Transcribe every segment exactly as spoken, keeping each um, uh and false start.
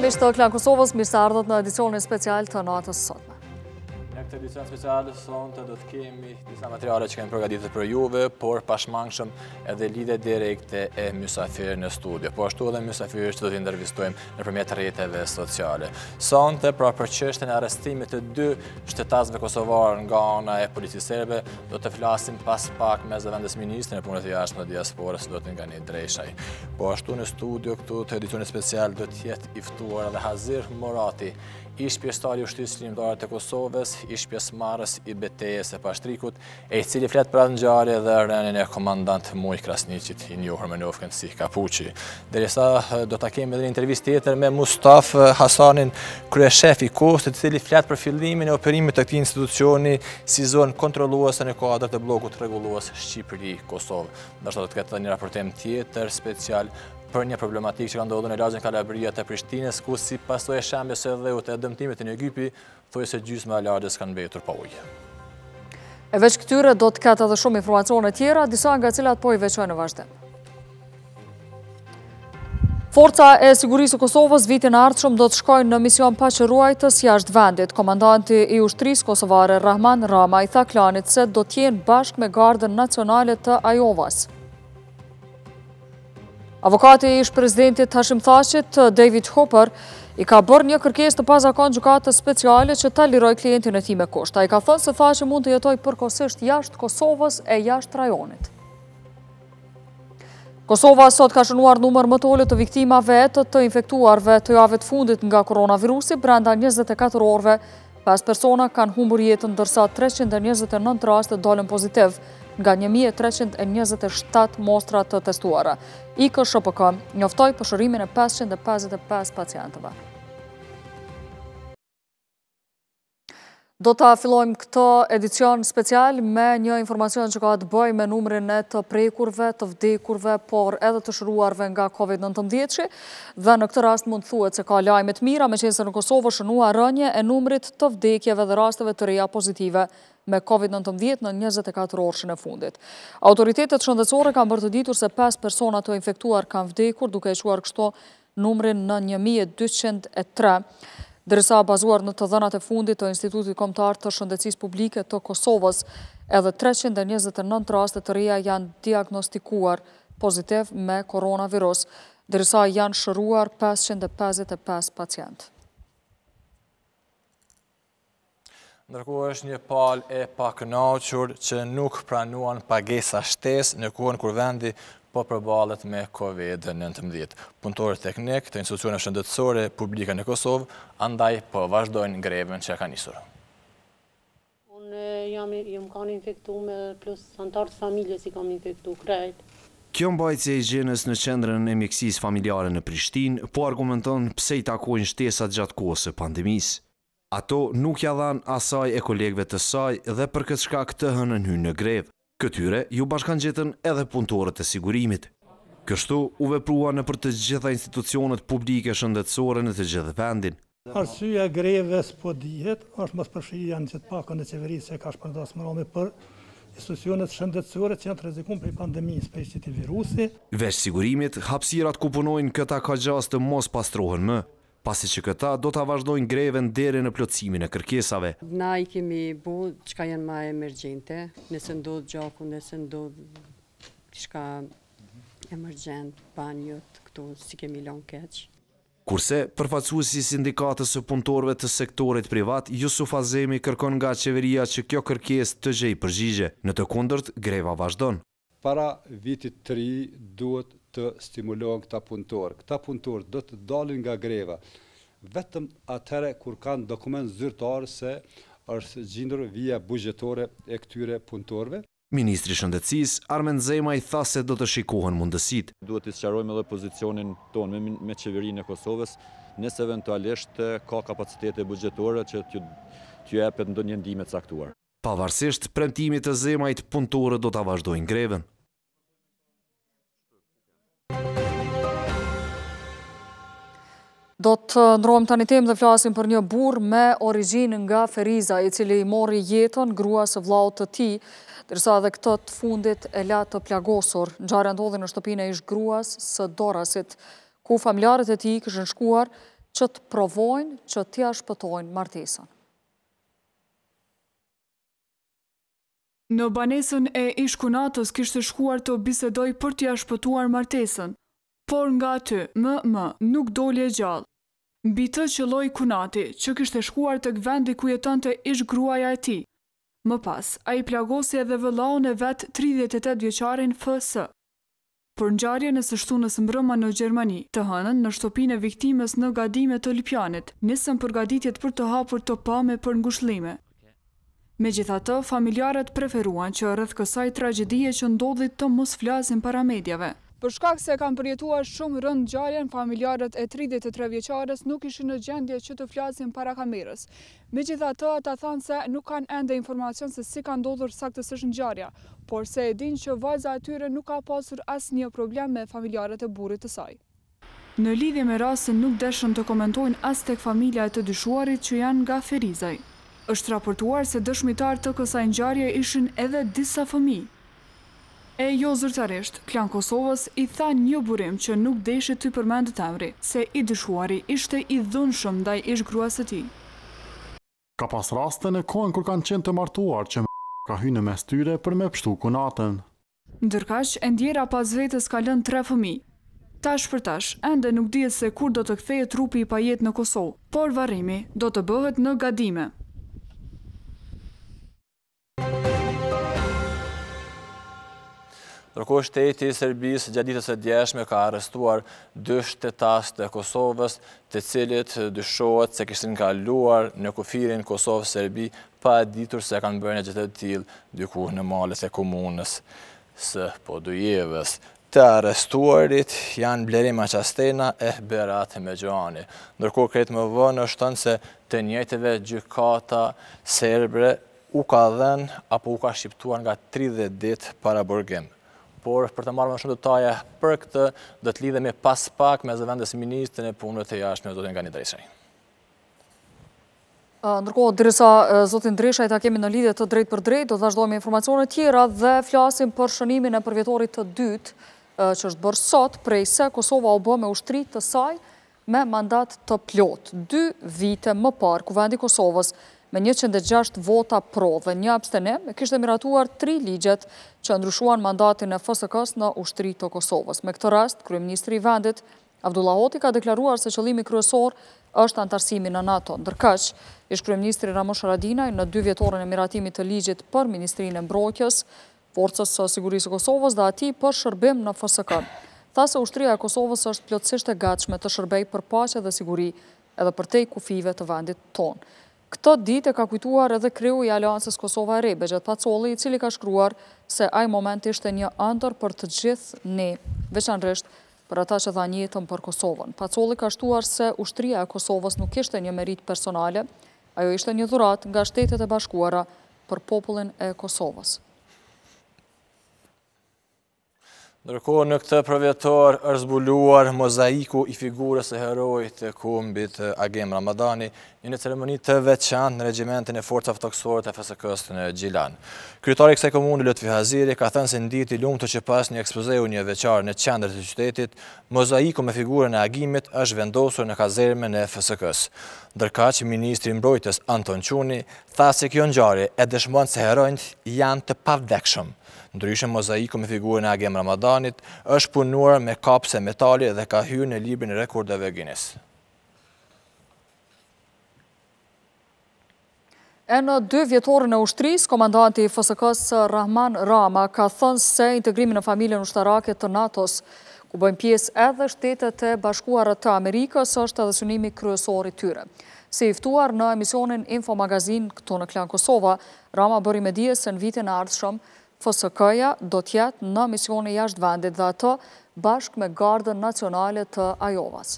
miq të Klan Kosovës, mirë se ardhët në edicionin special të natës sotme. Në këtë edicion special sonte do të kemi disa materiale që kemi përgatitur për juve, por pashmangshëm edhe lidhje direkte e mysafirë në studio, po ashtu edhe mysafirë që do t'i intervistojmë nëpërmjet rrjeteve sociale. Sonte pra për çështjen e arrestimit të dy shtetasëve kosovar nga ana e policisë serbe, do të flasim pas pak me zëvendës ministrin e punës së jashtme të diasporës, do të nga një drejshaj. Po ashtu në studio këtu të edicionit special do të jetë i ftuar edhe Hazir Morati, ish pjesëtari i ushtrisë ligjore të Kosovës, ish pjesëmarrës i betejës së Pashtrikut, e i cili flet për atë ngjarje dhe rënien e komandant Muj Krasniqit, i njohur me njoftën si Kapuçi. Derisa do ta kemi edhe një intervistë tjetër me Mustaf Hasanin, kryeshef i Kosovës, i cili flet për fillimin e operimit të këtij institucioni si zonë kontrolluese në kuadër të bllokut rregullues Shqipëri-Kosovë. Ndoshta do të ketë një raportim tjetër special për një problematikë që ka ndodhur në lagjen Kalabria të Prishtinës, ku si pasojë e shembjes së dheut e dëmtimit të një gypi, thuaj se gjysma e lagjes kanë mbetur pa ujë. E veç këtyre do të ketë edhe shumë informacione tjera, disa nga cilat po i veçojnë në vazhdim. Forca e Sigurisë së Kosovës vitin e ardhshëm do të shkojnë në mision paqëruajtës jashtë vendit. Komandanti i ushtrisë kosovare Rahman Rama i tha klanit se do të jenë bashkë me Gardën Nacionale të Ajovas. Avokati i ish presidentit Hashim Thaqit, David Hopper, i ka bërë një kërkesë të pazakon gjykatës speciale që ta liroj klientin e tij me kusht. Ai ka thënë se Thaqi mund të jetojë përkohësisht jashtë Kosovës e jashtë rajonit. Kosova sot ka shënuar numër më të ulët të viktimave të të infektuarve të javëve të fundit nga koronavirusi, brenda njëzet e katër orëve. pesë persona kanë humbur jetën, ndërsa treqind e njëzet e nëntë raste dolën pozitiv nga një mijë e treqind e njëzet e shtatë mostra të testuara. I K S H P K njoftoi pëshërimin e pesëqind e pesëdhjetë e pesë pacientëve. Do ta fillojmë këtë edicion special me një informacion që ka të bëjë me numrin e të prekurve, të vdekurve, por edhe të shëruarve nga kovid nëntëmbëdhjetë, dhe në këtë rast mund thuhet se ka lajme të mira, meqense në Kosovë shënua rënje e numrit të vdekjeve dhe rasteve të reja pozitive me kovid nëntëmbëdhjetë në njëzet e katër orëshin e fundit. Autoritetet shëndetësore kanë bërë të ditur se pesë persona të infektuar kanë vdekur, duke e quar kështu numrin në një mijë e dyqind e tre. Dërsa bazuar në të dhënat e fundit të Institutit Kombëtar të Shëndetësisë Publike të Kosovës, edhe treqind e njëzet e nëntë raste të reja janë diagnostikuar pozitiv me koronavirus, dërsa janë shëruar pesëqind e pesëdhjetë e pesë pacient. Ndërkohë është një palë e pakënaqur që nuk pranuan pagesa shtesë në kohën kur vendi po përballet me kovid nëntëmbëdhjetë. Punëtorët teknik të institucioneve shëndetësore publike në Kosovë andaj po vazhdojnë greven që ka nisur. Unë jam jam kanë infektuar plus antarët familjes i kam infektuar krejt. Kjo mbajtje e higjienës në qendrën e mjekësisë familjare në Prishtinë po argumenton pse i takojnë shtesat gjatë kohës së pandemisë. Ato nuk ja dhan asaj e kolegëve të saj dhe për këtë shkak të hënën hynë në grevë. Këtyre ju bashkan gjetën edhe punëtorët e sigurimit. Kështu u veprua në për të gjitha institucionet publike shëndetësore në të gjithë vendin. Arsyeja e greves po dihet, është mos përfshirja në gjithë pakën e qeverisë që ka shpërndas më radhë për institucionet shëndetësore që janë të rrezikuar për pandemisë, për këtij virusi. Veç sigurimit, hapësirat ku punojnë këta kagjas të mos pastrohen më, pasi që këta do ta vazhdojnë greven deri në plotësimin e kërkesave. Na i kemi bu çka janë më emergjente, nëse ndodh gjaku, nëse ndodh diçka emergjent, banjot, këtu si kemi lënë keq. Kurse përfaqësuesi i sindikatës së punëtorëve të sektorit privat, Jusuf Azemi, kërkon nga qeveria që kjo kërkesë të gjejë përgjigje. Në të kundërt, greva vazhdon. Para vitit të ri duhet të stimulohen këta punëtorë. Këta punëtorë do të dalin nga greva vetëm atëherë kur kanë dokument zyrtar se është gjendur vija buxhetore e këtyre punëtorëve. Ministri i Shëndetësisë Armen Zema i tha se do të shikohen mundësitë. Duhet të sqarojmë edhe pozicionin tonë me, me qeverinë e Kosovës, nëse eventualisht ka kapacitete buxhetore që t'ju jepet ndonjë ndihmë të caktuar. Pavarësisht premtimit të Zemait, punëtorët do ta vazhdojnë greven. Do të ndrohem tani temë dhe flasim për një burr me origjinë nga Feriza, i cili i mori jetën gruas së vllaut të tij, ndërsa edhe këtë të fundit e la të plagosur. Ngjarja ndodhi në shtëpinë e ish gruas së Dorasit, ku familjarët e tij kishin shkuar që të provojnë që t'ja shpëtojnë martesën. Në banesën e ish Kunatës kishte shkuar të bisedoj për t'ja shpëtuar martesën, por nga aty, më më, nuk doli e gjallë. Mbi të qëlloi Kunati, që kishte shkuar tek vendi ku jetonte ish gruaja e tij. Më pas, ai plagosi edhe vëllaun e vet tridhjetë e tetë vjeçarin F S. Për ngjarjen e së shtunës mbrëma në Gjermani, të hënën në shtëpinë e viktimës në Gadime të Lipjanit, nisën përgatitjet për të hapur të pame për ngushëllime. Megjithatë, familjarët preferuan që rreth kësaj tragjedie që ndodhi të mos flasin para mediave. Për shkak se kanë përjetuar shumë rënd ngjarjen, familjarët e tridhjetë e tre vjeçares nuk ishin në gjendje që të flasin para kamerës. Megjithatë, ata thanë se nuk kanë ende informacion se si ka ndodhur saktësisht ngjarja, por se e dinë që vajza e tyre nuk ka pasur asnjë problem me familjarët e burrit të saj. Në lidhje me rastin nuk deshën të komentojnë as tek familja e të dyshuarit që janë nga Ferizaj. Është raportuar se dëshmitar të kësaj ngjarje ishin edhe disa fëmijë. E jo zyrtarisht, Klan Kosovës i tha një burim që nuk deshi të përmendet emri, se i dyshuari ishte i dhunshëm ndaj ish gruas së tij. Ka pas raste në kohën kur kanë qenë të martuar që ka hyrë në mes tyre për me pështu Kunatën. Ndërkaq, e ndjera pas vetes ka lënë tre fëmijë. Tash për tash, ende nuk dihet se kur do të kthehet trupi i pajet në Kosovë, por varrimi do të bëhet në Gadime. Ndërkohë shteti i Serbisë gjatë ditës së djeshme ka arrestuar dy shtetas të Kosovës, të cilët dyshohet se kishin kaluar në kufirin Kosovë-Serbi pa e ditur se kanë bërë një gjë të tillë diku në malet e komunës së Podujevës. Të arrestuarit janë Blerima Qastena e Berat Megjoani. Ndërkohë kretë më vonë është thënë se të njëjtëve gjykata serbe u ka dhënë apo u ka shqiptuar nga tridhjetë ditë para burgim. Por për të marrë më shumë detaje për këtë, do të lidhemi pas pak me zëvendës ministrin e punëve të jashtme, zotin Gani Dreshaj. Ndërkohë, derisa zotin Dreshaj ta kemi në lidhje të drejt për drejt, do të vazhdojmë informacione tjera dhe flasim për shënimin e përvjetorit të dytë, që është bërë sot, prej se Kosova u bë me ushtri të saj me mandat të plot. Dy vite më parë, Kuvendi i Kosovës me njëqind e gjashtë vota pro dhe një abstenim, kishte miratuar tri ligjet që ndryshuan mandatin e F S K-s në ushtri të Kosovës. Me këtë rast, kryeministri i vendit, Abdullah Hoti, ka deklaruar se qëllimi kryesor është antarësimi në NATO. Ndërkaq, ish kryeministri Ramush Haradinaj në dy vjetorën e miratimit të ligjit për Ministrinë e Mbrojtjes, Forcës së Sigurisë së Kosovës dhe atij për shërbim në F S K. Tha se ushtria e Kosovës është plotësisht e gatshme të shërbejë për paqe dhe siguri edhe përtej kufive të vendit tonë. Këtë ditë e ka kujtuar edhe kreu i Aleancës Kosova e Re, Bexhet Pacolli, i cili ka shkruar se ai moment ishte një ëndër për të gjithë ne, veçanërisht për ata që dhanë jetën për Kosovën. Pacolli ka shtuar se ushtria e Kosovës nuk ishte një merit personale, ajo ishte një dhuratë nga Shtetet e Bashkuara për popullin e Kosovës. Ndërkohë në këtë përvjetor është zbuluar mozaiku i figurës së herojit të kombit Agem Ramadani, një ceremoni të veçantë në regjimentin e forcave toksore të F S K-s në Gjilan. Kryetari i kësaj komune, Lutfi Haziri, ka thënë se ndjeti i lumtur që pas një ekspozeu një veçar në qendër të qytetit, mozaiku me figurën e Agimit është vendosur në kazermen e F S K-s. Ndërkaq, ministri i Mbrojtjes Anton Çuni tha se kjo ngjarje e dëshmon se heronjt janë të pavdekshëm. Ndryshe, mozaiku me figurën e Agem Ramadanit është punuar me kapse metali dhe ka hyrë në librin e rekordeve Guinness. E në dy vjetorën e ushtrisë, komandanti i F S K-s Rahman Rama ka thënë se integrimi në familjen ushtarake të NATO-s, ku bëjnë pjesë edhe Shtetet e Bashkuara të Amerikës, është edhe synimi kryesor i tyre. Si i ftuar në emisionin Info Magazin këtu në Klan Kosova, Rama bëri me dije se në vitin e ardhshëm F S K-ja do t'jetë në misione jashtë vendit dhe ato bashkë me Gardën Nacionale të Ajovas.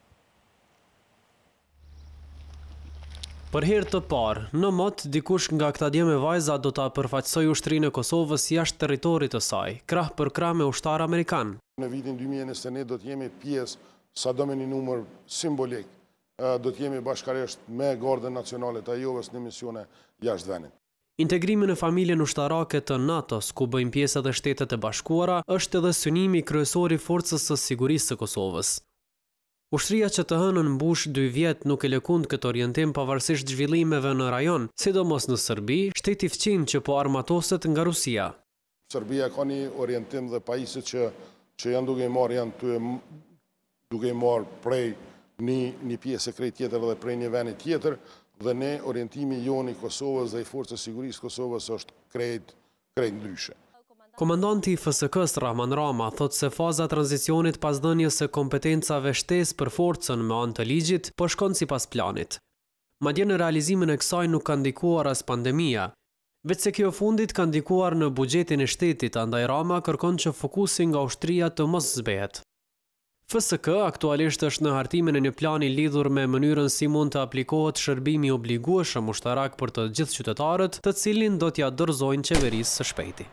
Për herë të parë, në mot, dikush nga këta djeme vajza do ta përfaqësoj ushtrinë e Kosovës jashtë territorit të saj, krah për krah me ushtar amerikan. Në vitin dy mijë e njëzet e një do të jemi pjesë, sa do me një numër simbolik, do të jemi bashkarisht me Gardën Nacionale të Ajovas në misione jashtë vendit. Integrimi në familjen ushtarake të NATO-s, ku bëjnë pjesë edhe Shtetet e Bashkuara, është edhe synimi kryesor i Forcës së Sigurisë së Kosovës. Ushtria që të hënën mbush dy vjet nuk e lëkund këtë orientim pavarësisht zhvillimeve në rajon, sidomos në Serbi, shteti fqin që po armatoset nga Rusia. Serbia ka një orientim dhe pajisjet që, që janë duke i marë, janë të, duke i marë prej një, një pjesë e krejt tjetër dhe prej një veni tjetër, dhe ne orientimi joni Kosovës dhe i forcës sigurisë Kosovës është krejt, krejt ndryshe. Komandanti i F S K-s Rahman Rama thot se faza tranzicionit pas dhënies së kompetencave shtesë për forcën me anë të ligjit po shkon sipas planit. Madje në realizimin e kësaj nuk ka ndikuar as pandemia, veç se kjo fundit ka ndikuar në buxhetin e shtetit, andaj Rama kërkon që fokusi nga ushtria të mos zbehet. F S K aktualisht është në hartimin e një plani lidhur me mënyrën si mund të aplikohet shërbimi obligueshëm ushtarak për të gjithë qytetarët, të cilin do t'ja dorëzojnë qeverisë së shpejti.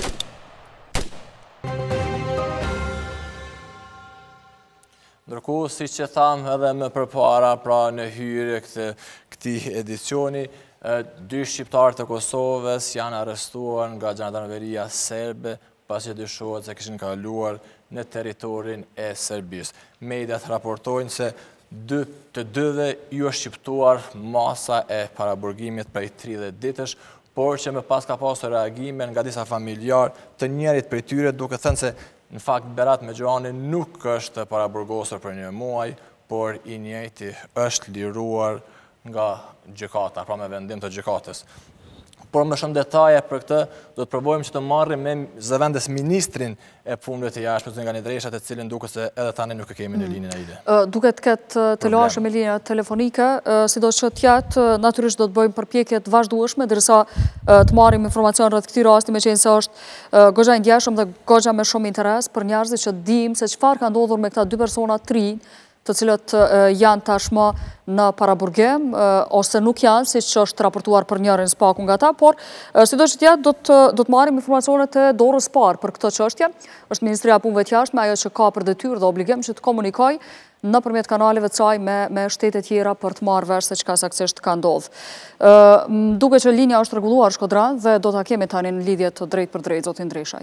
Ndërkohë, si që thamë edhe më përpara, pra në hyrje këtë, këti edicioni, dy shqiptarë të Kosovës janë arrestuar nga Gjandarmeria Serbe, pasi dyshohet se kishin kaluar në teritorin e Serbisë. Mediat raportojnë se dy, të dyve ju është shqiptuar masa e paraburgimit prej tridhjetë ditësh, por që më pas ka pasur reagime nga disa familjar të njerit prej tyre, duke thënë se në fakt, Berat Megjoani nuk është paraburgosur për një muaj, por i njëjti është liruar nga gjykata, pra me vendim të gjykatës. Por më shumë detaje për këtë, do të provojmë që të marrim me zëvendës ministrin e punëve të jashtme nga një dreshat e cilin duket se edhe tani nuk e kemi në linjën e ide. Duket këtë të lashë me linja telefonike, sido që tjetë, natyrisht do të bëjmë përpjekjet vazhdueshme, dërsa të marrim informacion rreth këtij rasti, me qenë se është goxha i ndjeshëm dhe goxha me shumë interes për njerëzit që dim se çfarë ka ndodhur me këta dy persona të rinj, të cilët janë tashmë në paraburgim, ose nuk janë, si që është raportuar për njërin spaku nga ta, por sido që tjetë do të, do të marim informacionet e dorës parë për këtë çështje. Është Ministria e Punëve të Jashtme ajo që ka për detyrë dhe obligim që të komunikoj nëpërmjet kanaleve të saj me, me shtete tjera për të marrë vesh se çka saktësisht ka ndodhur. Duke që linja është rregulluar Shkodran dhe do ta kemi tani në lidhje të drejtë për drejtë zotin Dreshaj.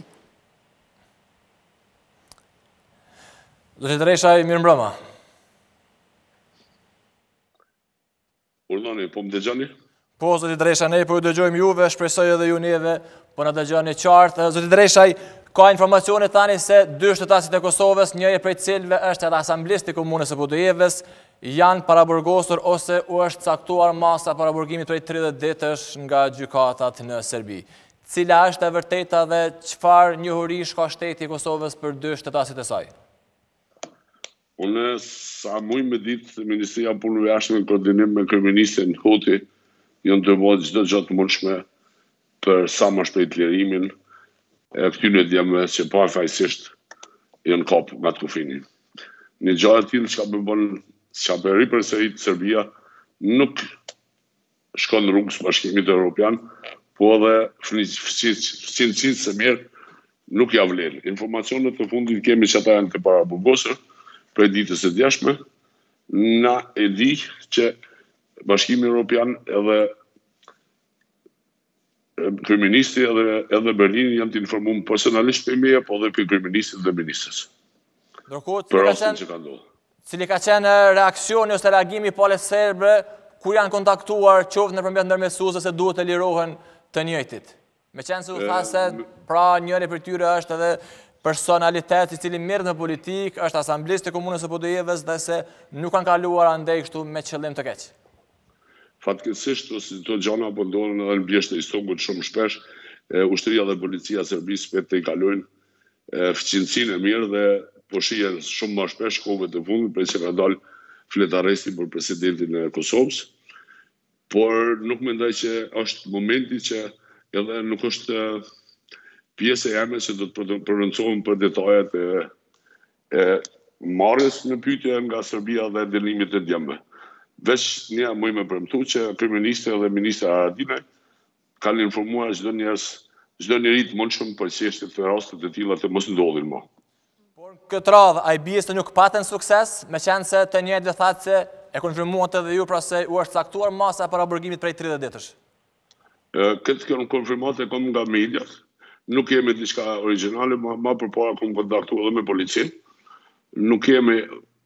Zotin Dreshaj, mirëmbrëma. Urdhoni, po më dëgjoni? Po, zotit Dreshaj, ne po ju dëgjojmë juve, shpresoj edhe ju neve, po në dëgjoni qartë. Zotit Dreshaj, ka informacione tani se dy shtetasit e Kosovës, njëri prej cilëve është edhe asamblist i komunës së Budujevës, janë paraburgosur ose u është caktuar masa paraburgimit prej tridhjetë ditësh nga gjykatat në Serbi. Cila është e vërteta dhe çfarë njohurish ka shteti i Kosovës për dy shtetasit e saj? Unë sa muj me ditë, Ministria e Punëve të Jashtme në koordinim me kryeministin Hoti janë të bëjë çdo gjë të mundshme për sa më shpejt lirimin e këtyre djemve që parafajsisht janë kapur nga të kufini. Një gjë e tillë që më bën çka bëri përsëri Serbia nuk shkon në rrugës së Bashkimit Evropian, po edhe fëmijë se mirë nuk ja vlen. Informacionet të fundit kemi që ata janë të paraburgosur për ditës e djeshme, na e di që Bashkimi Evropian edhe kryeministri edhe, edhe Berlini janë të informuar personalisht për meja, po edhe për kryeministrit dhe ministrës. Për rastin që ka ndodhur. Cili ka qenë reaksioni ose reagimi palës serbe kur janë kontaktuar qoftë nëpërmjet ndërmjetësuesve se duhet të lirohen të njëjtit. Me qenë se u tha se pra njëri për tyre është edhe personalitet i cili mirë në politikë, është asamblist të komunës së Budujevës dhe se nuk kanë kaluar andej kështu me qëllim të keq. Fatkeqësisht ose to gjana po ndodhen edhe në bjeshtë e Istanbulit shumë shpesh, ushtria dhe policia e Serbisë vetë të i kalojnë fëqinësinë e mirë dhe po shihen shumë më shpesh kohëve të fundit për që ka dalë flet arresti për presidentin e Kosovës, por nuk mendoj që është momenti që edhe nuk është pjesë e jeme që do të prononcojmë për detajet e, e marrjes në pyetje nga Serbia dhe dënimit të djemve. Veç një muj me premtu që kryeministri dhe ministra Haradinaj kanë informuar çdo njerëz, çdo njeri të mundshëm për çështje të raste të tilla të mos ndodhin më. Por këtë radhë ai bie se nuk patën sukses, meqense të njëjtë thatë se e konfirmuat edhe ju pra se u është caktuar masa para burgimit prej tridhjetë ditësh. Këtë kanë konfirmuar e kom nga mediat. Nuk kemi diçka origjinale, ma, ma përpara kom kontaktuar edhe me policinë. Nuk kemi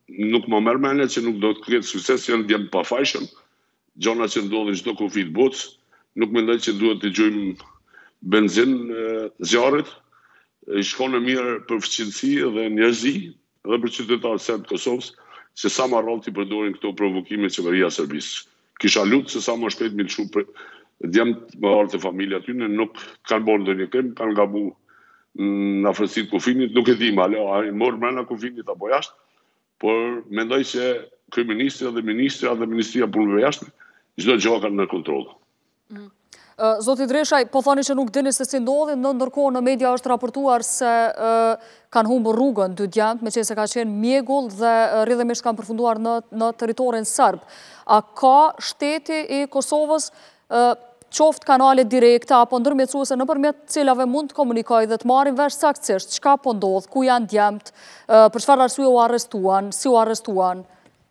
nuk më merr mendje që nuk do të ketë sukses, janë djemë pafajshëm, gjona që ndodhin çdo kufi të botës, nuk mendoj që duhet të gjojmë benzin zjarrit, i shkon e mirë për fëqinësi dhe njerëzi dhe për qytetarët serbë të Kosovës, se sa më rrallë t'i përdorin këto provokime qeveria e Serbisë. Kisha lutë se sa më shpejt mi lëshu për djemt më artë e familja tyne, nuk kanë bërë ndonjë krim, kanë gabu në afërsitë kufinit, nuk e di ma, a i morë mrena kufinit apo jashtë, por mendoj që kryeministri dhe ministra dhe Ministria e Punëve Jashtme çdo gjë kanë në kontroll. Zoti Dreshaj, po thoni që nuk dini se si ndodhin, në ndërkohë në media është raportuar se kanë humbur rrugën dy djemt, me që se ka qenë mjegull dhe rrjedhimisht kanë përfunduar në, në teritorin serb. A ka shteti i Kosovës qoftë kanale direkte apo ndërmjetësuese nëpërmjet cilave mund të komunikojë dhe të marrin vesh saktësisht çka po ndodh, ku janë djemt, për çfarë arsye u arrestuan, si u arrestuan?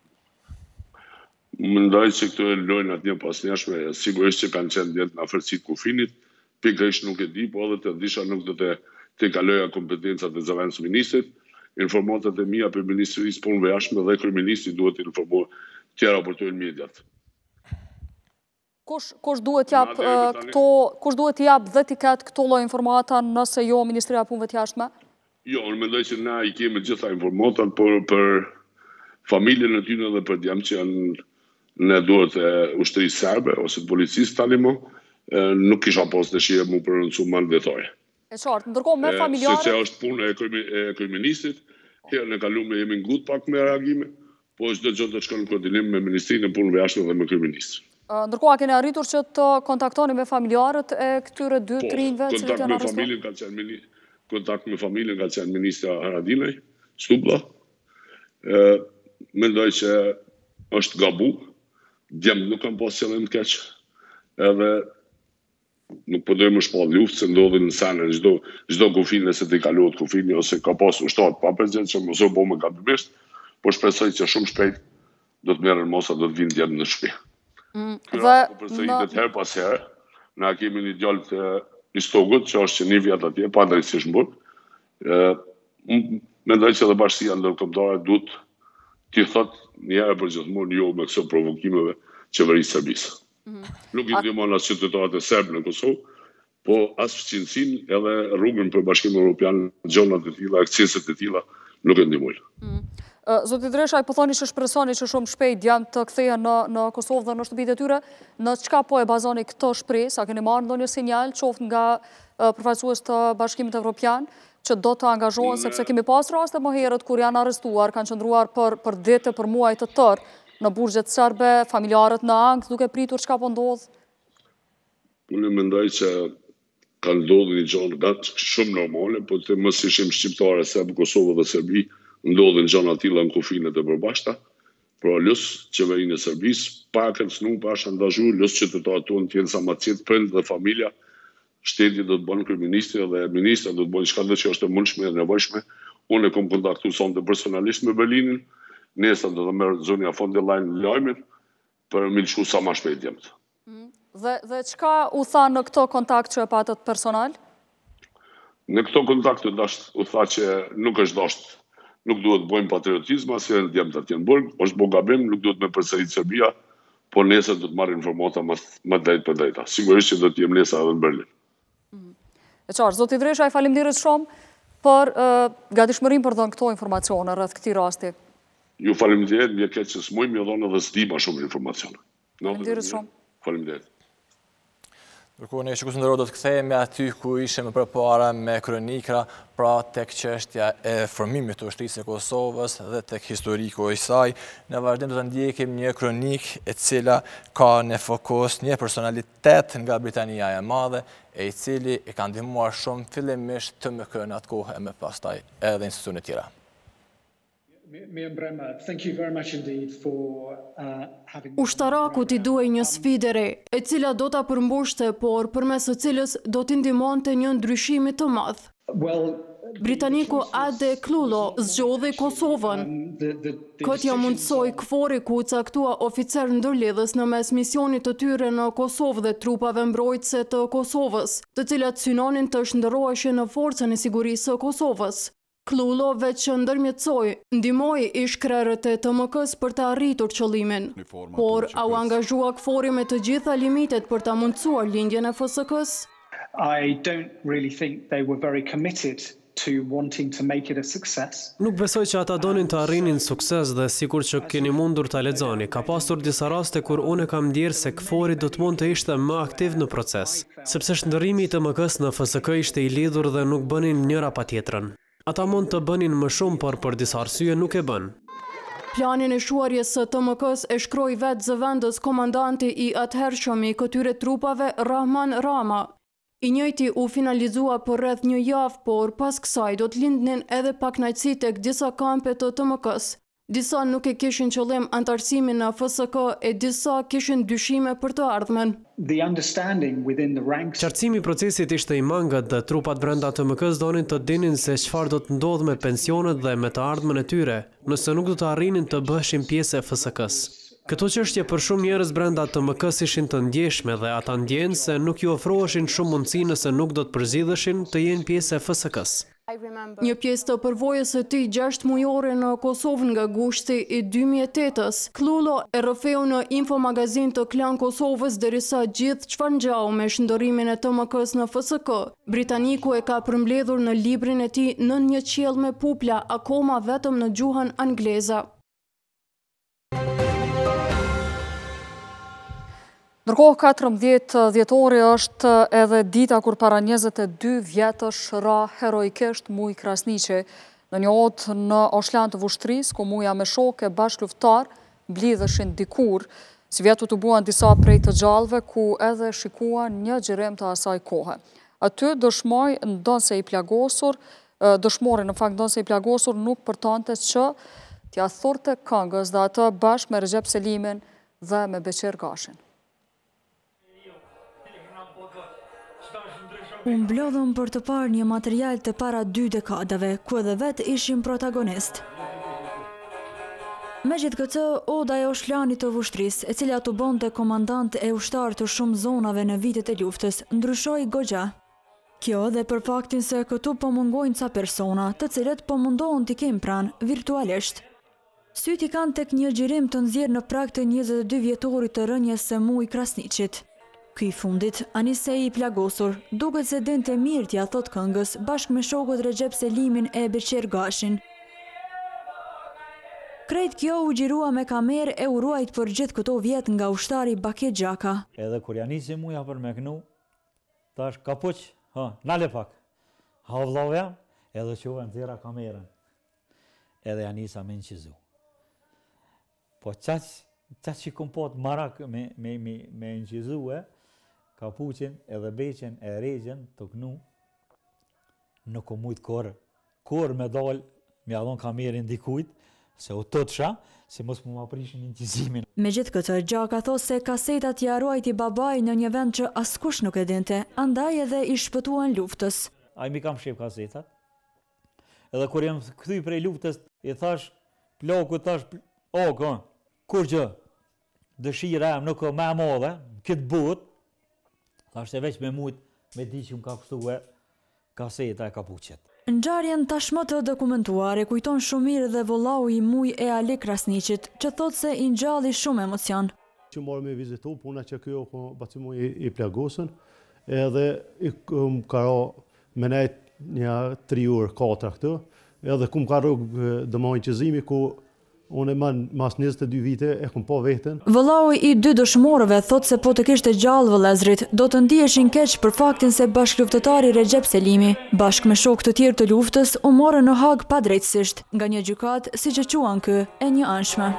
Mendoj që këto e lojnë atë një pas njashme, sigurisht që kanë qenë djetë në afërsitë kufinit, pikërisht nuk e di, po edhe të disha nuk do të të kaloja kompetencat e zëvendës ministrit, informatat e mia për Ministrisë Punëve Jashtme dhe kryeministri duhet të informojë të raportojnë mediat. Kush, kush duhet jap këto, kush duhet jap dhe t'i ketë këto lloj informata nëse jo Ministria e Punëve të Jashtme? Jo, unë mendoj që na i kemi gjitha informatat, por për familjen e tyre dhe për djemt që janë në duhet e ushtrisë serbe ose policisë tani më, nuk kisha pas dëshirë mu përëndësu më në detaje. E qartë, ndërkohë me familjarët... Se që është punë e kryeministrit, herën e kalume jemi ngut pak me reagime, po çdo gjë të shkon në koordinim me Ministrinë e Punëve Jashtme dhe me kryeministrin. Ndërkohë, a keni arritur që të kontaktoni me familjarët e këtyre dy trinjve që të janë arrestuar? Kontakt me familjen ka qenë ministra Haradinaj, Stubla. Mendoj që është gabu, djemë nuk kanë pas qëllim të keq, edhe nuk po dojmë shpa luftë se ndodhin në senë në çdo kufin nëse t'i kaluat kufini ose ka pas ushtat pa përgjith që mëso bo me gabimisht, po shpresoj që shumë shpejt do të merren mosa, do të vinë djemë në shtëpi. Kjo është përsëritet herë pas herë, na kemi një djalë të i stogut, që është që një vjetë atje, pa drejtësisht mbërë. Mendoj që dhe bashkësia ndërkombëtare duhet t'i thotë një herë për gjithmonë jo me këso provokimeve qeverisë Serbisë. Nuk i ndihmon as qytetarët e serbë në Kosovë, po as fëqinësinë edhe rrugën për Bashkimin Evropian, gjonat e tilla, akseset e tilla nuk e ndihmojnë. Zoti Dreshaj, po thoni që shpresoni që shumë shpejt janë të kthehen në, në Kosovë dhe në shtëpitë e tyre, në çka po e bazoni këtë shpresë? A keni marrë ndonjë sinjal qoftë nga përfaqësues të Bashkimit Evropian që do të angazhohen, sepse kemi pas raste më herët kur janë arrestuar, kanë qëndruar për, për ditë, për muaj të tërë në burgjet serbe, familjarët në ankth duke pritur çka po ndodh? Unë mendoj që kanë ndodhur një gjë shumë normale, po të mos ishim shqiptarë, Serbë, Kosovë dhe Serbi, ndodhin gjëna tilla në kufinet e përbashkëta, pra lus qeverinë e Serbisë, pak e snu pa shantazhu, lus qytetarët tonë të jenë sa më të qetë, prind dhe familja, shteti do të bënë kryeministri dhe ministra do të bënë çka do që është e mundshme dhe nevojshme. Unë e kam kontaktuar sonte personalisht me Berlinin, nesër do të merr zonja von der Leyen lajmin për më lëshu sa më shpejt jemët. Dhe dhe çka u tha në këto kontakt që e patët personal? Në këto kontakte dash u tha që nuk është dashur, nuk duhet të bëjmë patriotizëm, as janë djemt atje në burg, është bo gabim, nuk duhet me përsërit Serbia, por nesër do të marrë informata më drejt për drejta. Sigurisht që do të jem nesër edhe në Berlin. E qartë, zoti Dreshaj, faleminderit shumë për gatishmërinë për dhënë këto informacione rreth këtij rasti. Ju faleminderit, më keq që s'moj më dhënë edhe s'di më shumë informacione. Faleminderit shumë. Faleminderit. Ndërkohë ne shikues ndërrohet do të kthehemi aty ku ishim më përpara me kronikra, pra tek çështja e formimit të ushtrisë së Kosovës dhe tek historiku i saj. Në vazhdim do të ndjekim një kronikë e cila ka në fokus një personalitet nga Britania e Madhe, e i cili e ka ndihmuar shumë fillimisht të më kërën atë kohë e më pastaj edhe institucione tjera. Ushtaraku t'i duhej një sfidë re, e cila do ta përmbushte, por përmes së cilës do t'i ndihmonte një ndryshimi të madh. Britaniku Ade Klullo zgjodhi Kosovën. Këtë ja mundsoi KFOR-i ku caktua oficer ndërlidhës në mes misionit të tyre në Kosovë dhe trupave mbrojtëse të Kosovës, të cilat synonin të shndërroheshin në forcën e sigurisë së Kosovës. Klullo veç që ndërmjetësoj, ndimoj ish krerët e T M K-s për të arritur qëllimin, por a u angazhua KFOR-i me të gjitha limitet për të mundësuar lindjen e F S K-s? I don't really think they were very committed to wanting to make it a success. Nuk besoj që ata donin të arrinin sukses dhe sikur që keni mundur ta lexoni, ka pasur disa raste kur unë kam ndjerë se KFOR-i do të mund të ishte më aktiv në proces, sepse shndërrimi i T M K-s në F S K ishte i lidhur dhe nuk bënin njëra patjetrën. Ata mund të bënin më shumë, por për disa arsye nuk e bën. Planin e shuarjes së T M K-s e shkroi vetë zëvendës komandanti i atëhershëm i këtyre trupave Rahman Rama. I njëjti u finalizua për rreth një javë, por pas kësaj do të lindnin edhe pakënaqësi tek disa kampe të T M K-s. Disa nuk e kishin qëllim antarësimin në F S K e disa kishin dyshime për të ardhmen. The understanding within the ranks. Qartësimi i procesit ishte i mangët dhe trupat brenda T M K-s donin të dinin se çfarë do të ndodhë me pensionet dhe me të ardhmen e tyre, nëse nuk do të arrinin të bëheshin pjesë e F S K-s. Këto çështje për shumë njerëz brenda T M K-s ishin të ndjeshme dhe ata ndjenë se nuk ju ofroheshin shumë mundësi nëse nuk do të përzgjidheshin të jenë pjesë e F S K-s. Një pjesë të përvojës së tij gjashtë mujore në Kosovë nga gushti i dy mijë e tetës, Klullo e rrëfeu në infomagazin të Klan Kosovës derisa gjithë çfarë ngjau me shndërrimin e T M K-s në F S K. Britaniku e ka përmbledhur në librin e tij Nën një qiell me pupla, akoma vetëm në gjuhën angleze. Ndërkohë katërmbëdhjetë dhjetori është edhe dita kur para njëzet e dy vjetësh ra heroikisht Muj Krasniqi në një odë në Oshlan të Vushtrisë, ku Muja me shokë bashkëluftar mblidheshin dikur, si vjetu të buan disa prej të gjallëve ku edhe shikuan një xhirim të asaj kohe. Aty dëshmoj ndonse i plagosur, dëshmori në fakt ndonse i plagosur nuk përtonte që t'ia thurte këngës dhe atë bashkë me Recep Selimin dhe me Beqir Gashin. Unë blodhëm për të parë një material të para dy dekadave, ku edhe vetë ishim protagonist. Me gjithë këtë, oda e Oshlanit të Vushtrisë, e cila të bonte komandant e ushtar të shumë zonave në vitet e luftës, ndryshoi goxha. Kjo dhe për faktin se këtu po mungojnë ca persona, të cilët po mundohen t'i kem pranë virtualisht. Syti kanë tek një xhirim të nxjerrë në prag të njëzet e dy vjetorit të rënjes së Muj Krasniqit. Ky fundit, anisej i plagosur, duket se dinte mirë t'ja thot këngës bashkë me shokët Recep Selimin e Beqir Gashin. Krejt kjo u gjirua me kamerë e u ruajt për gjithë këto vjet nga ushtari Bake Gjaka. Edhe kur janë nisi muja për me kënu, tash kapuq, ha, nale pak. Ha vllovja, edhe quve në tjera kamerën. Edhe janë nisa me në qizu. Po qaq, qaq që kom pot marak me, me, me, me në qizu, e, kapuqin edhe beqen e regjen të kënu, nuk kom mujtë korë. Korë me dalë, me adhon kamerin dikujt, se u të të sha, se mos mu ma prishin në qizimin. Me gjithë këtë, Gjaka thos se kasetat ja ruajti babaj në një vend që askush nuk e dinte, andaj edhe i shpëtuan luftës. A i mi kam shqip kasetat, edhe kur jem këthy prej luftës, i thash, ploku thash, o, kë, kur që dëshira em nuk me modhe, këtë but, thash se veç me mujt, me di që më ka kështu e kaseta e kapuqet. Në ngjarjen tashmë të dokumentuar e kujton shumë mirë dhe vëllau i Muj e Ali Krasniqit, që thot se i ngjalli shumë emocion. Që morë me vizitu, puna që kjo ko baci Muj i, i plagosën, edhe i më karo me nejt një tri urë, katra këtë, edhe ku më ka rrugë dëmojnë qëzimi ku unë e man mas njëzet e dy vite e kum po veten. Vëllau i dy dëshmorëve thot se po të kishte gjallë vëllezrit, do të ndiheshin keq për faktin se bashkëluftëtari Recep Selimi, bashkë me shok të tjerë të luftës, u morën në Hag padrejtësisht, nga një gjykat, siç e quan ky, e një anshme.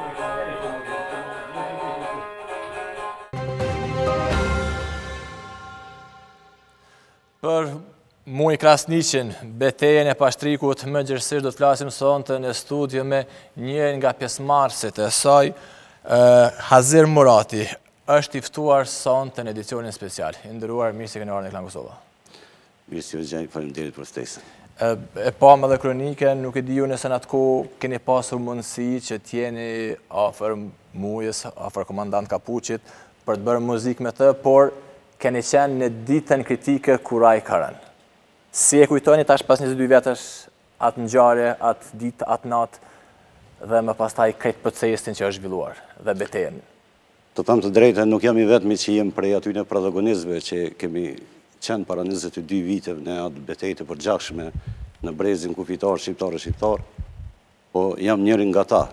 Për Muj Krasniqin, betejën e pashtrikut, më gjërësisht do të flasim sonte në studio me njërin nga pjesëmarrësit e saj, Hazir Murati, është i ftuar sonte në edicionin special. I nderuar, mirë se keni ardhur në Klan Kosova. Mirë se u gjej, faleminderit për ftesën. E pam edhe kronike, nuk e diju nëse në atë kohë keni pasur mundësi që t'jeni afër Mujës, afër komandant Kapuqit, për të bërë muzikë me të, por keni qenë në ditën kritike kur ai ka rënë. Si e kujtoni tash pas njëzet e dy vjetësh atë ngjarje, atë ditë, atë natë, dhe më pastaj këtë procesin që është zhvilluar dhe betejën. Të them të drejtën, nuk jam i vetmi që jem prej aty në protagonistëve që kemi qenë para njëzet e dy viteve në atë betejë të përgjakshme në brezin kufitar, shqiptar e shqiptar, po jam njërin nga ta.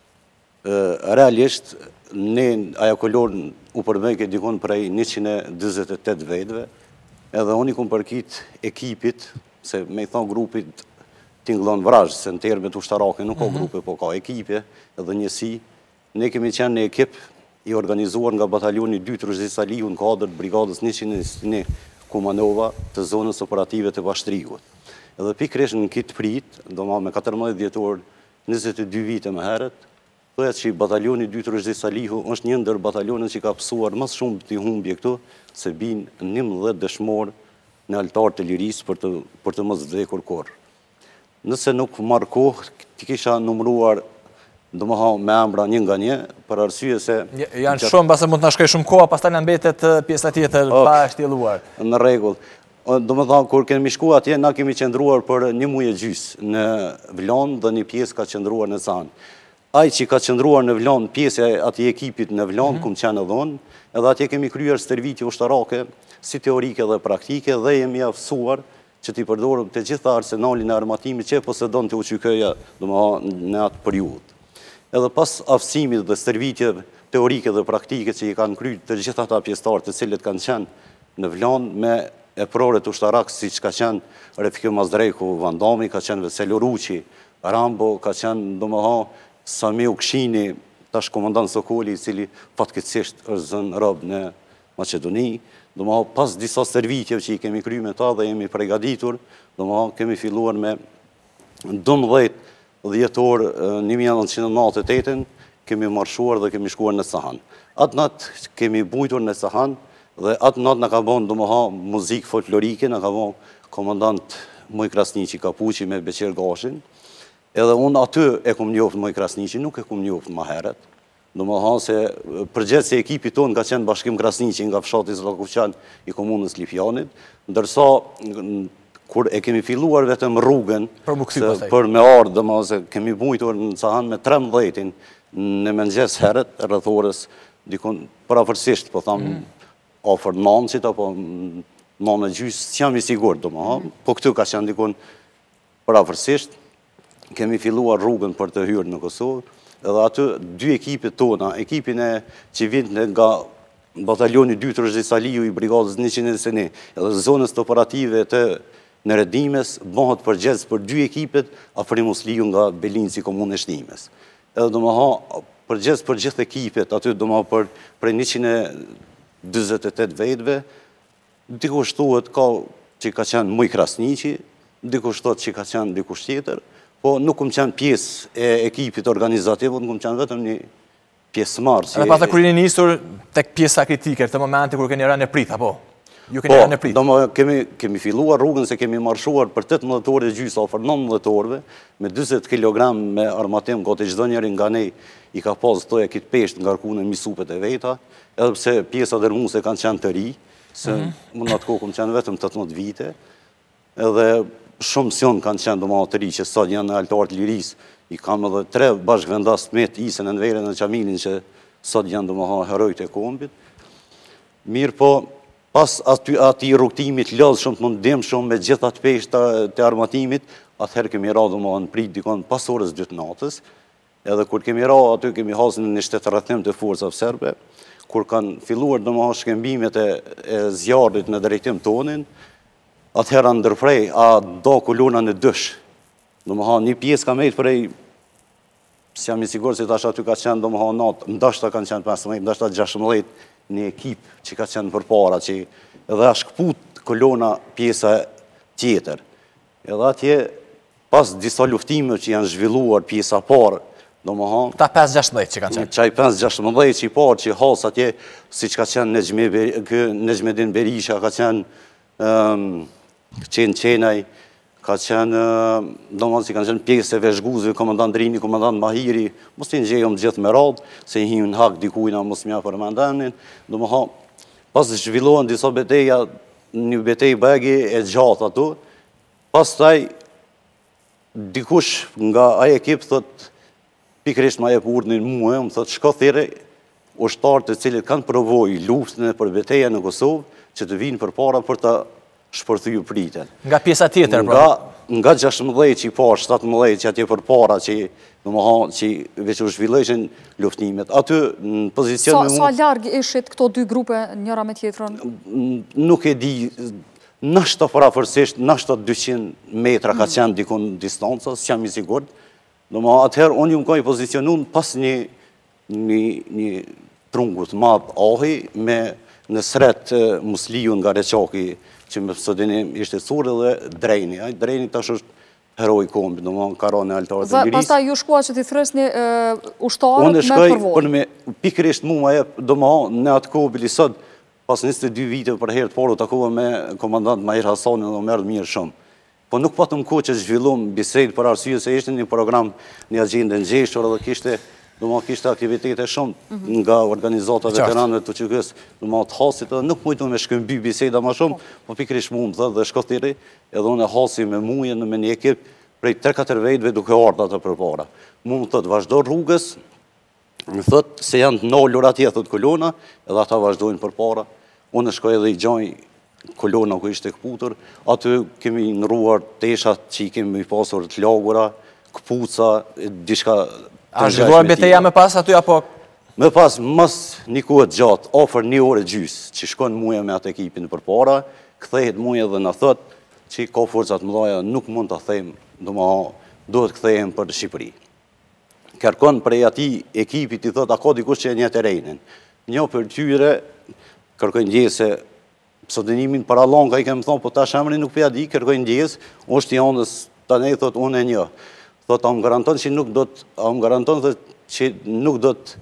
Realisht, ne ajo kolon u përbëjke dikon prej njëqind e dyzet e tetë vetëve, edhe unë i kom përkit ekipit, se me i thonë grupit tingëllon vrajë, se në termet ushtarake nuk ka grupe, po ka ekipe edhe njësi. Ne kemi qenë në ekip i organizuar nga batalioni dy Truzhi Salihu në kadër brigadës njëqind e njëzet e një Kumanova të zonës operative të Bashtriut. Edhe pikrish në kitë prit, do ma me katërmbëdhjetë dhjetor, njëzet e dy vite më heret, thojet që batalioni dy Truzhi Salihu është një ndër batalionin që ka pësuar mas shumë të humbje këtu, se binë njëmbëdhjetë dëshmor në altar të lirisë për të, për të mos vdekur kur. Nëse nuk marrë kohë, ti kisha numruar do më ha me emra një nga një, për arsye se... Janë shumë, base mund të nashkoj shumë koha, pas ta në mbetet pjesa tjetër pa shtjeluar. Në regull. Do më thonë, kur kemi shku atje, na kemi qëndruar për një muaj e gjys në Vlon dhe një pjesë ka qëndruar në Canë. Ai që ka qëndruar në Vlon, pjesë e ati ekipit në Vlon, kum qenë edhe unë, edhe atje kemi kryer stërvitje ushtarake, si teorike dhe praktike, dhe jemi aftësuar që t'i përdorëm të gjitha arsenalin e armatimit që posedon të uqykëja, do më ha, në atë periudhë. Edhe pas aftësimit dhe stërvitje teorike dhe praktike që i kanë kryer të gjitha ta pjesëtarë të cilët kanë qenë në Vlon me e prore të ushtarak, si që ka qenë Refike Mazdrejku Vandami, ka qenë Veselo Ruqi, Rambo, ka qenë, do më ha, Samiu Kshini, tash komandant Sokoli, i cili fatkeqësisht është zënë rob në Maqedoni. Do më ha, pas disa stërvitjeve që i kemi kryer me ta dhe jemi pregaditur, do më ha, kemi filluar me dymbëdhjetë dhjetor një mijë e nëntëqind e nëntëdhjetë e tetë kemi marshuar dhe kemi shkuar në Sahan. Atë natë kemi bujtur në Sahan dhe atë natë në ka bon, do më ha, muzikë folklorike, në ka bon komandant Moj Krasniqi Kapuqi me Beqer Gashin, edhe unë aty e kum njoftë Moj Krasniqi, nuk e kum njoftë ma heret, do më ha se përgjithë se ekipi tonë ka qenë Bashkim Krasniqi nga fshati Zlakufqan i komunës Lifjanit, ndërsa kur e kemi filluar vetëm rrugën për me ardhë, dhe ma se kemi bujtur në Sahan me trembëdhjetin në mëngjes heret, rrethorës, dikon parafërsisht, po thamë, ofër nëncit, apo nënë e gjysë, s'jam i sigur, do ma, po këtu ka qenë dikon parafërsisht, kemi filluar rrugën për të hyrë në Kosovë, edhe aty dy ekipet tona, ekipin e që vindë nga batalioni dy Truzhi Salihu i brigadës njëqind e njëzet e një, edhe zonës të operative të në Redimes, bëhet përgjës për dy ekipet, Afrimus Liu nga Belinci, komunë e Shtimes. Edhe do më ha, përgjës për gjithë ekipet, aty do më ha për, për njëqind e dyzet e tetë vetëve, dikush thuhet ka që ka qenë Moj Krasniqi, dikush thotë që ka qenë dikush tjetër, po nuk kum qenë pjesë e ekipit organizativ, nuk kum qenë vetëm një pjesë marë. Edhe pas të kur jeni nisur tek pjesa kritike, të momenti kur keni rënë në prit, apo? Ju keni rënë në prit? Po, kemi filluar rrugën se kemi marshuar për tetëmbëdhjetë orë e gjysë, ofër nëntëmbëdhjetë orëve, me dyzet kilogram me armatim, gati çdo njeri nga ne i ka pas thoya kitë peshë ngarkuar në misupet e veta, edhe pse pjesa dërmuese kanë qenë të ri, se më në atë kohë kam qenë vetëm tetëmbëdhjetë vite, edhe shumë sion kanë qenë do më të ri që sot janë në altar të lirisë, i kam edhe tre bashkëvendas të met isën në verën në Qamilin që sot janë do më herojt e kombit. Mirë po, pas ati rrugtimit lodhë shumë të mundim shumë me gjitha të peshtë të armatimit, atëherë kemi ra do më në prit dikon pas orës dytë natës, edhe kur kemi ra aty kemi hasën në një shtetë rrethim të forcave serbe, kur kanë filluar do më shkembimet e zjarrit në drejtim tonin, atëherë ndërprej, a do kolona në dësh, do më një pjesë ka mejtë prej, si jam i sigur se tash aty ka qenë do më natë, ndashta kanë qenë pesëmbëdhjetë, ndashta gjashtëmbëdhjetë, një ekip që ka qenë për para, që edhe a shkput kolona pjesa tjetër. Edhe atje, pas disa luftime që janë zhvilluar pjesa parë, do më hanë... Ta pesë gjashtëmbëdhjetë që kanë qenë? Qaj pesë gjashtëmbëdhjetë që i parë, që i hasë atje, si që ka qenë Nezmedin Berisha, ka qenë qenë qenaj, ka qenë, do më si kanë qenë pjesë e veshguzve, komandant Drini, komandant Mahiri, mos të njëjëm gjithë me radhë, se i himë në hak dikujna, mos mja për mandanin, do më ha, pas zhvillohen disa beteja, një betej begi e gjatë ato, pas taj, dikush nga ai ekip thot pikërisht ma jep urdhnin mua, më thot shko thirrë ushtarët të cilët kanë provojë luftën e për betejën në Kosovë që të vinë përpara për ta shpërthyer pritën. Nga pjesa tjetër, nga nga gjashtëmbëdhjetë që i pa, shtatëmbëdhjetë që atje përpara që domethënë që veç u zhvillonin luftnimet. Aty në pozicion Sa sa larg ishit këto dy grupe njëra me tjetrën? Nuk e di, nështë parafërsisht, nështë dyqind metra ka qenë dikun distanca, s'jam i sigurt. Domethënë atëherë unë jam i pozicionuar pas një një një trungu të madh ahi me në sret Musliu nga Reçaki që me pësodinim ishte thurë dhe drejni. Drejni tash është heroj kombi, do më ka rane altarët e lirisë. Pasta ju shkua që ti thresni ushtarët me përvojë? Unë shkoj për pikërisht mu ma jep, do më në atë kohë bilisot, pas njëzet e dy vite për herë të paru takova me komandant Mahir Hasanin dhe merë mirë shumë. Po nuk patëm kohë që zhvillum bisejt për arsye se ishte një program, një agjende në gjeshtur dhe kishte do më kishte aktivitete shumë nga organizata veteranëve të qykës, do më të hasit edhe nuk mujtu me shkëmby bisejda ma shumë, po pikrish mund dhe dhe shkotiri, edhe unë e hasi me muje në me një ekip prej tre katër vejtve duke ardha të përpara. Mu më thëtë vazhdo rrugës, më thëtë se janë të nallur atje, thëtë kolona, edhe ata vazhdojnë përpara. Unë shkoj edhe i gjoj kolona ku ishte këputur, aty kemi nëruar teshat që i kemi pasur të lagura, këpuca, dishka. A zhvilluar beteja me pas aty, apo? Me pas, mas një kohët gjatë, ofër një orë gjysë, që shkon muja me atë ekipin për para, këthehet muja dhe në thëtë që ka forcat mëdhaja nuk mund të thejmë, do më duhet këthehem për Shqipëri. Kërkon prej ati ekipit i thëtë, a ka dikush që e një terrenin. Një për tyre, kërkojnë ndjesë, pseudonimin para longa i kemë thonë, po ta shemri nuk përja di, kërkojnë ndjesë, është i andës, ta ne i thëtë, unë e një. Thot, a më garanton që nuk do të, a më garanton që nuk do të,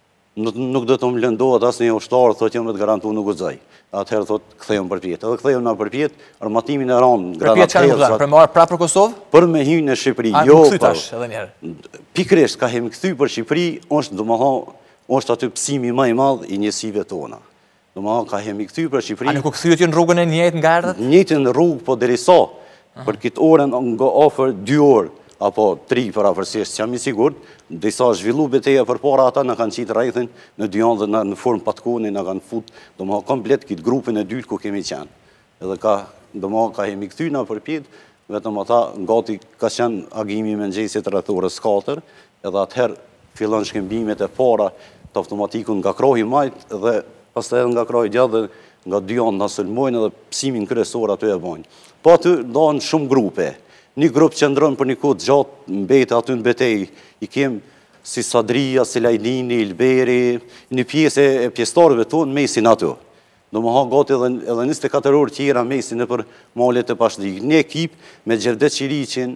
nuk do të më lëndohet asë një ushtarë, thot, jam me të garantu nuk u zaj. Atëherë, thot, këthejmë për pjetë. Edhe këthejmë në për pjetë, armatimin e ranë, për pjetë që ka në për marë pra për Kosovë? Për me hynë në Shqipëri, jo, për. Pikresht, ka hemi këthy për Shqipëri, është, do më thonë, është aty pësimi ma i madh i njësive tona. Do më thonë, ka hemi këthy për Shqipëri. A nuk u këthyët ju në rrugën e njëjtë nga erdhët? Njëjtë në rrugë, po deri sa, për këtë orën nga ofër dy orë, apo tri për afërsisht, që jam i sigurt, disa zhvillu beteja për para ata në kanë qitë rajthin, në dyan dhe në formë patkoni, në kanë fut, do më komplet këtë grupin e dytë ku kemi qenë. Edhe ka, do më ka hemi këthyna për pjetë, vetëm ata ngati ka qenë agimi me ngjesit rrethorës katër, edhe atëherë fillon shkëmbimet e para të automatikun nga krohi majtë dhe pastaj edhe nga krohi gjatë dhe nga dyan në sulmojnë edhe psimin kryesor aty e bojnë. Po aty dohen shumë grupe. Një grupë që ndronë për një kodë gjatë mbete aty në betej, i kemë si Sadria, si Lajdini, Ilberi, një pjesë e pjestarëve tonë mesin aty. Do më ha gati edhe njëzet e katër orë tjera mesin e për malet e pashdik. Një ekip me Gjevdet Qiriqin,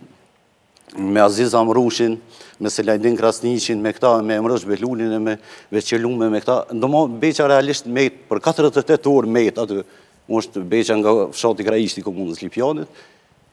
me Aziz Amrushin, me Selajdin Krasniqin, me këta, me Emrësh Behlulin, me Veqelume, me këta. Do më beqa realisht met, për katërët e tetë orë met aty, është beqa nga fshati Krajishti komunës Lipjanit.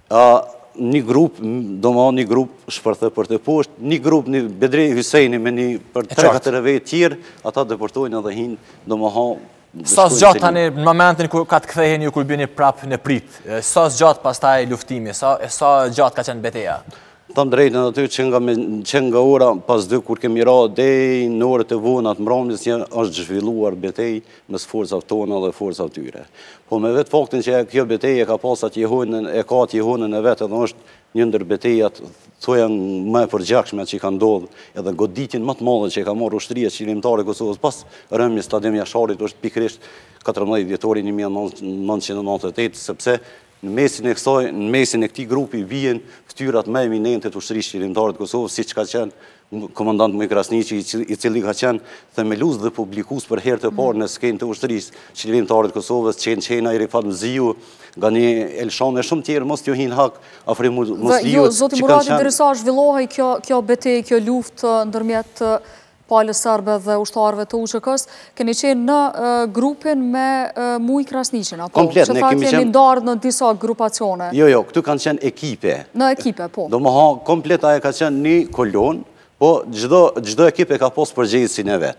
Një grup, do më një grup shpërthe për të poshtë, një grup, një Bedrej Hysejni me një për tre katër vejtë tjerë, ata dëpërtojnë edhe hinë, do më ha... Sa zgjatë tani në momentin kër ka të kthehen ju kur bjeni prapë në pritë, sa zgjatë pas taj luftimi, sa gjatë ka qenë beteja? Tam drejtën aty që nga ora pas dy kur kemi ra dej në orët e vonat mramjes një është zhvilluar betej mes forcat tona dhe forcat tyre. Po me vetë faktin që kjo betej e ka pas atë jehonën, e ka atë jehonën e vetë edhe është një ndër betejat thoja më e përgjakshme që i ka ndodhë edhe goditjen më të madhe që i ka marrë ushtria qëllimtare e Kosovës pas rëmjes Stadim Jasharit është pikërisht katërmbëdhjetë dhjetori një mijë e nëntëqind e nëntëdhjetë e tetë sepse në mesin e kësaj, në mesin e këtij grupi vjen ftyrat më eminente të ushtrisë qëllimtare të Kosovës, siç ka qenë komandant Moj Krasniqi, i cili ka qenë themelues dhe publikues për herë të parë në skenë të ushtrisë qëllimtare të Kosovës, Qen Qena, i Rifat Mziu, nga një Elshane shumë tjerë, mos t'ju hin hak afrim Musliut. Dhe ju, zoti Murati, ndërsa zhvillohej kjo betejë, kjo luftë ndërmjet palës serbe dhe ushtarëve të U Q K-s, keni qenë në grupin me Muj Krasniqin, apo? Komplet, ne kemi qenë... Që thajtë jemi ndarë në disa grupacione. Jo, jo, këtu kanë qenë ekipe. Në ekipe, po. Do më ha, komplet aje ka qenë një kolon, po gjdo ekipe ka posë përgjithësin e vetë.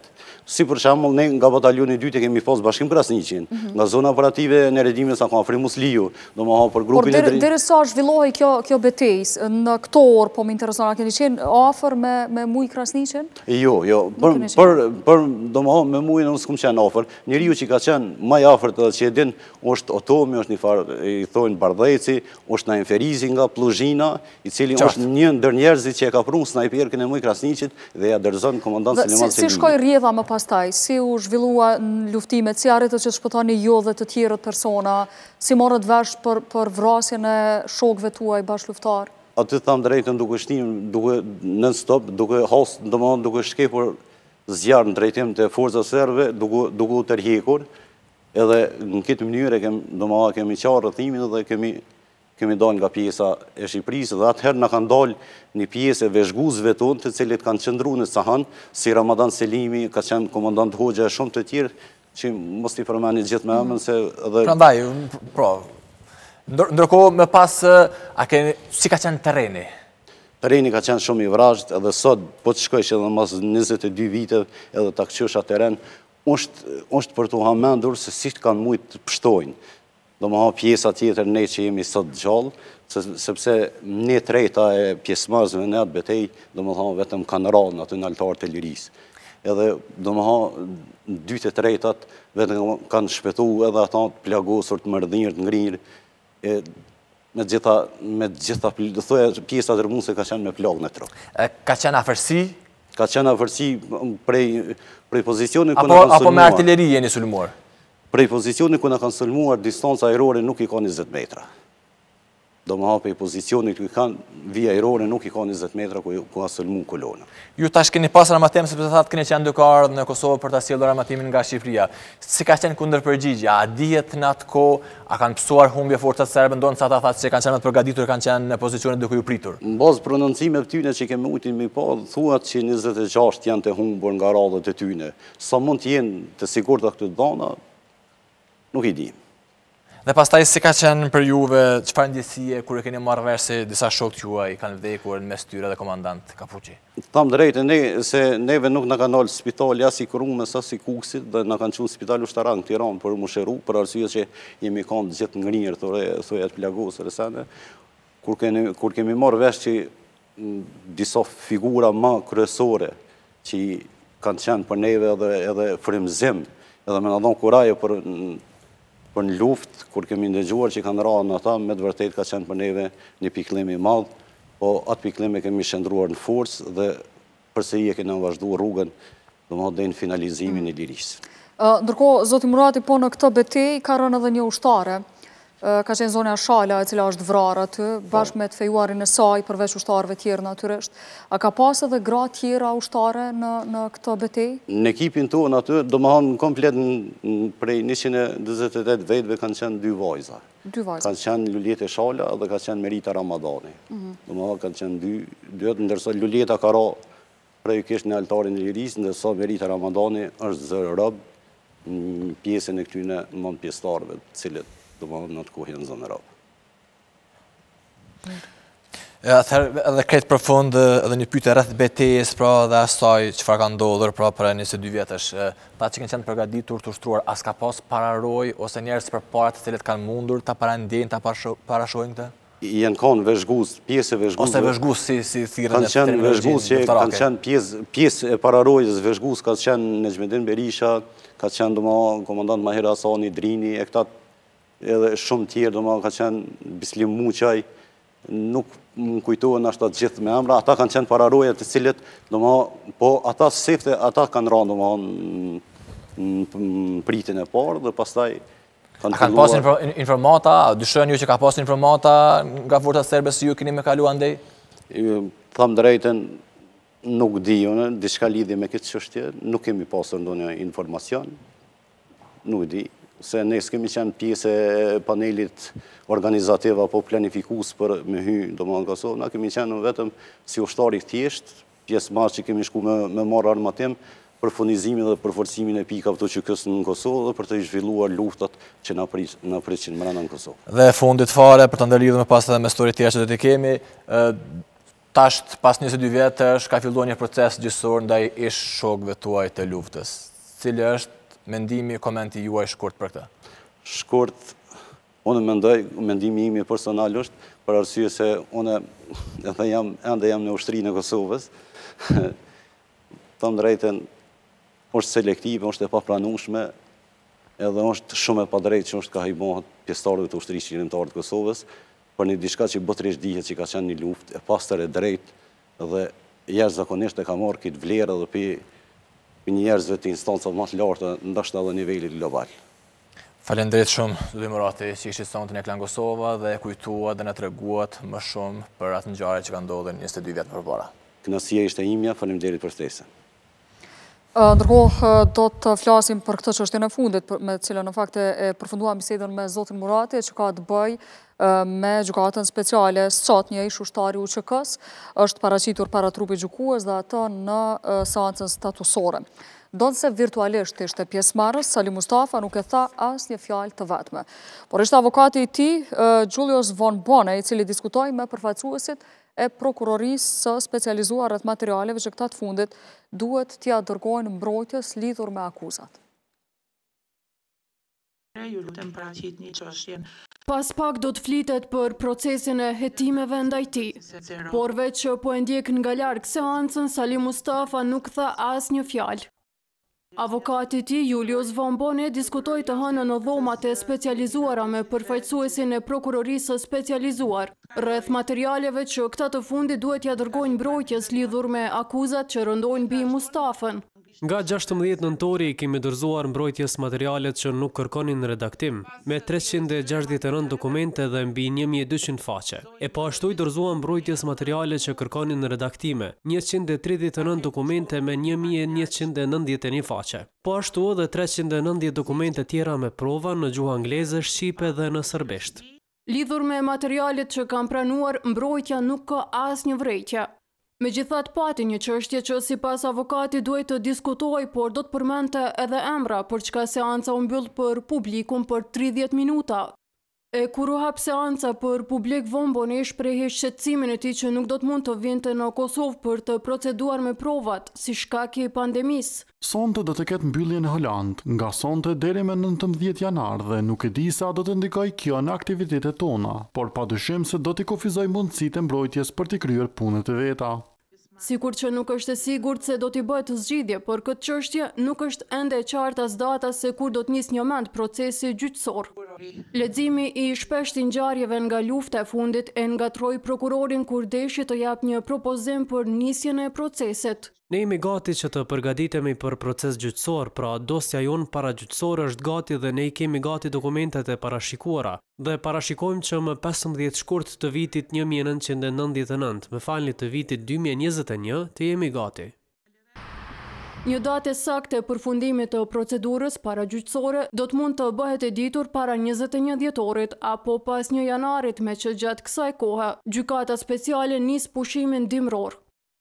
Si për shembull, ne nga bataljoni i dytë kemi pas Bashkim Krasniqin, nga zona operative në redime sa ka Frimus Liu, do më ha për grupin e drejtë. Por deri sa zhvillohej kjo kjo betejë në këto orë, po më intereson, a keni qenë afër me me muj Krasniqin? Jo, jo, për për për do më ha me mujin unë s'kam qenë afër. Njeriu që ka qenë më i afërt edhe që e din, është Otomi, është një farë i thonë Bardheci, është na Inferizi nga Pluzhina, i cili është një ndër njerëzit që e ka prunë snajperkën e muj Krasniqit dhe ja dorëzon komandant Seliman Selimi. Si shkoi rrjedha më pastaj, si u zhvillua në luftimet, si arritët që të shpëtoni jo dhe të tjerët persona, si morët vesh për, për vrasjen e shokëve tuaj bashkëluftar? Aty thamë drejtën duke shtim, duke non stop, duke has, domethënë duke shkepur zjarr në drejtim të forcave serbe, duke duke u tërhekur, edhe në këtë mënyrë kem domethënë kemi qarë rrethimin dhe kemi kemi dalë nga pjesa e Shqipërisë dhe atëherë na kanë dalë një pjesë e veshguesve tonë të cilët kanë qëndruar në Sahan, si Ramadan Selimi, ka qenë komandant Hoxha e shumë të tjerë që mos t'i përmeni gjithë me emrin se edhe Prandaj, pro. Ndërkohë më pas a keni si ka qenë terreni? Terreni ka qenë shumë i vrazhët, edhe sot po të shkojsh edhe mas njëzet e dy vite edhe ta kqysh atë terren, është është për t'u hamendur se si kanë mujt të pështojnë. Do më ha pjesa tjetër ne që jemi sot gjallë, sepse ne treta e pjesëmarrësve në atë betejë, do më thonë vetëm kanë rënë aty në altar të lirisë. Edhe do më ha dy të tretat vetëm kanë shpëtuar edhe ata të plagosur, të mërdhinjër, të ngrirë, me gjitha me gjitha do thoya pjesa dërmuese ka qenë me plagë në trok. Ka qenë afërsi? Ka qenë afërsi prej prej pozicionit ku na kanë apo me artilleri jeni sulmuar? Prej pozicionit ku na kanë sulmuar, distanca ajrore nuk i ka njëzet metra. Do më hape i pozicionit ku i kanë vija ajrore nuk i ka njëzet metra ku ka sulmu kolona. Ju tash keni pas armatim, sepse thatë keni qenë duke ardhur në Kosovë për ta sjellur armatimin nga Shqipëria. Si ka qenë kundërpërgjigja? A dihet në atë kohë, a kanë pësuar humbje forcat serbe, ndonë sa ata thatë që kanë qenë të përgatitur, kanë qenë në pozicionet duke ju pritur? Në bazë prononcimeve të tyne që kemi ujtin me pa, thuat që njëzet e gjashtë janë të humbur nga radhët e tyne. Sa mund të jenë të sigurta këto dhana, nuk i di. Dhe pastaj si ka qenë për juve, çfarë ndjesie kur e keni marrë vesh se disa shokë juaj kanë vdekur në mes tyre dhe komandant Kapuçi? Tham drejtë ne se neve nuk na kanë dalë spitali as i Krumës as i Kuksit dhe na kanë çuar spital ushtarak në Tiranë për musheru, për arsye që jemi kanë gjithë ngrirë thore thoya të plagosur sene. Kur kemi kur kemi marrë vesh që disa figura më kryesore që kanë qenë për neve edhe edhe frymëzim, edhe më na dhon kuraje për për në luft, kur kemi ndëgjuar që kanë rënë ata, me të vërtet ka qenë për neve një pikëllim i madh, po atë pikëllim e kemi shndruar në forcë dhe përsëri e kemi vazhduar rrugën, domethënë deri në finalizimin e lirisë. Ndërkohë, zoti Murati, po në këtë betejë ka rënë edhe një ushtare. Ka qenë zona Shala, e cila është vrarë aty, bashkë me të fejuarin e saj, përveç ushtarëve tjerë natyrisht. A ka pas edhe gra tjera ushtare në në këtë betejë? Në ekipin tonë aty, domethënë komplet prej njëqind e njëzet e tetë vetëve kanë qenë dy vajza. Dy vajza. Kanë qenë Luljeta Shala dhe ka qenë Merita Ramadani. Domethënë kanë qenë dy, dy, ndërsa Luljeta ka ra prej kish në altarin e lirisë, ndërsa Merita Ramadani është zë rob në pjesën e këtyne mund pjesëtarëve, të cilët do më në të kohë në zonë rabë. Edhe kretë për fund edhe një pyetje rreth betejës, pra dhe asaj çfarë ka ndodhur pra për njëzet e dy vjetësh. Ta që kanë qenë përgatitur të ushtruar, as ka pas pararoj ose njerëz përpara të cilët kanë mundur ta parandjejnë, ta parashohin këtë? Janë kanë veshgues, pjesë e veshgues. Ose veshgues si si thirrën kanë qenë veshgues që kanë qenë pjesë pjesë e pararojës veshgues ka qenë Nexhmedin Berisha, ka qenë domosdoshmë komandant Mahir Hasani Drini e këta edhe shumë tjerë, do më ka qenë Bislim Muqaj, nuk më kujtohen ashtë atë gjithë me emra, ata kanë qenë pararoja të cilët, do më, po ata sefte, ata kanë rënë, do më, në pritin e parë, dhe pastaj kanë kanë pas informata, dyshojnë ju që ka pas informata nga forcat serbe si ju keni me kalu andej? Thamë drejten, nuk di, diçka lidhje me këtë çështje, nuk kemi pasur ndonjë informacion, nuk di. Se ne s'kemi qenë pjesë e panelit organizativ apo planifikus për me hy do më në Kosovë, na kemi qenë vetëm si ushtari thjesht, pjesë marë që kemi shku me, me marë armatim për furnizimin dhe për forcimin e pikave të që kësë në Kosovë dhe për të zhvilluar luftat që na prisin mrena në Kosovë. Dhe fundit fare, për të ndërlidhur me pas edhe me stori tjerë që do të kemi, tasht pas njëzet e dy vjetësh ka filluar një proces gjyqësor ndaj ish shokëve tuaj të luftës. cili është mendimi, komenti juaj shkurt për këtë? Shkurt, unë mendoj, mendimi imi personal është, për arsye se unë edhe jam, ende jam në ushtrinë e Kosovës, të drejten, është selektive, është e papranueshme, edhe është shumë e padrejtë që është ka hajbohet pjesëtarëve të ushtrisë qëndrore të Kosovës, për një diçka që botërisht dihet që ka qenë një luftë e pastër e drejtë dhe jashtëzakonisht e ka marrë këtë vlerë edhe për njerëzve të instancat më të larta, ndoshta edhe nivelit global. Faleminderit shumë, Zoti Murati, që ishit sonte në Klan Kosova dhe kujtuat dhe na treguat më shumë për atë ngjarje që ka ndodhur njëzet e dy vjet më parë. Kënaqësia ishte imja, faleminderit për ftesën. Ndërkohë do të flasim për këtë çështjen e fundit me të cilën në fakt e përfunduam bisedën me zotin Murati, që ka të bëjë me gjykatën speciale. Sot një ish ushtari U Q K-s është paraqitur para trupit gjykues dhe atë në seancën statusore. Donse virtualisht ishte pjesëmarrës, Sali Mustafa nuk e tha asnjë fjalë të vetme. Por ishte avokati i tij, Julius von Bone, i cili diskutoi me përfaqësuesit e prokurorisë së specializuar rreth materialeve që këta të fundit duhet t'ia dërgojnë mbrojtjes lidhur me akuzat. Ju lutem paraqit një çështje. Pas pak do të flitet për procesin e hetimeve ndaj tij, por veç që po e ndjek nga larg seancën, Sali Mustafa nuk tha asnjë fjalë. Avokati i tij, Julius von Bone, diskutoi të hënën në dhomat e specializuara me përfaqësuesin e prokurorisë së specializuar rreth materialeve që këta të fundit duhet t'ia dërgojnë mbrojtjes lidhur me akuzat që rëndojnë mbi Mustafën. Nga gjashtëmbëdhjetë nëntori kemi dorëzuar mbrojtjes materialet që nuk kërkonin redaktim, me treqind e gjashtëdhjetë e nëntë dokumente dhe mbi një mijë e dyqind faqe. E po ashtu i dorëzuam mbrojtjes materialet që kërkonin redaktime, njëqind e tridhjetë e nëntë dokumente me një mijë e njëqind e nëntëdhjetë e një faqe. Po ashtu edhe treqind e nëntëdhjetë dokumente tjera me prova në gjuhë angleze, shqipe dhe në serbisht. Lidhur me materialet që kanë pranuar, mbrojtja nuk ka asnjë vërejtje. Megjithatë pati një çështje që sipas avokatit duhet të diskutohej, por do të përmendte edhe emra, për çka seanca u mbyll për publikun për tridhjetë minuta. E kur u hap seanca për publik, von Bone shprehi shqetësimin e tij që nuk do të mund të vinte në Kosovë për të proceduar me provat, si shkak i pandemisë. Sonte do të ketë mbylljen në Holand, nga sonte deri me nëntëmbëdhjetë janar dhe nuk e di sa do të ndikojë kjo në aktivitetet tona, por padyshim se do t'i kufizoj mundësitë e mbrojtjes për t'i kryer punët e veta. Sikur që nuk është e sigurt se do t'i bëhet zgjidhje për këtë çështje, nuk është ende e qartë as data se kur do të nisë një mend procesi gjyqësor. Leximi i shpeshtë i ngjarjeve nga lufta e fundit e ngatroi prokurorin kur deshi të jap një propozim për nisjen e procesit. Ne jemi gati që të përgatitemi për proces gjyqësor, pra dosja jonë paragjyqësore është gati dhe ne i kemi gati dokumentet e parashikuara dhe parashikojmë që më pesëmbëdhjetë shkurt të vitit një mijë e nëntëqind e nëntëdhjetë e nëntë, me falni të vitit dy mijë e njëzet e një, të jemi gati. Një datë sakte e përfundimit të procedurës paragjyqësore do të mund të bëhet e ditur para njëzet e një dhjetorit apo pas një janarit, me që gjatë kësaj kohe gjykata speciale nis pushimin dimror.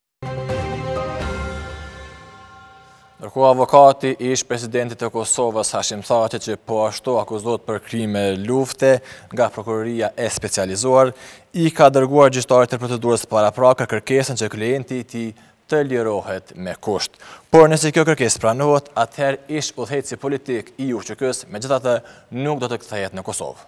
Ndërkohë avokati ish presidentit të Kosovës, Hashim Thaçi, që po ashtu akuzohet për krime lufte nga prokuroria e specializuar, i ka dërguar gjyqtarit të procedurës paraprake kërkesën që klienti i tij të lirohet me kusht. Por nëse kjo kërkesë pranohet, atëherë ish udhëheqësi politik i U Q K-s megjithatë nuk do të kthehet në Kosovë.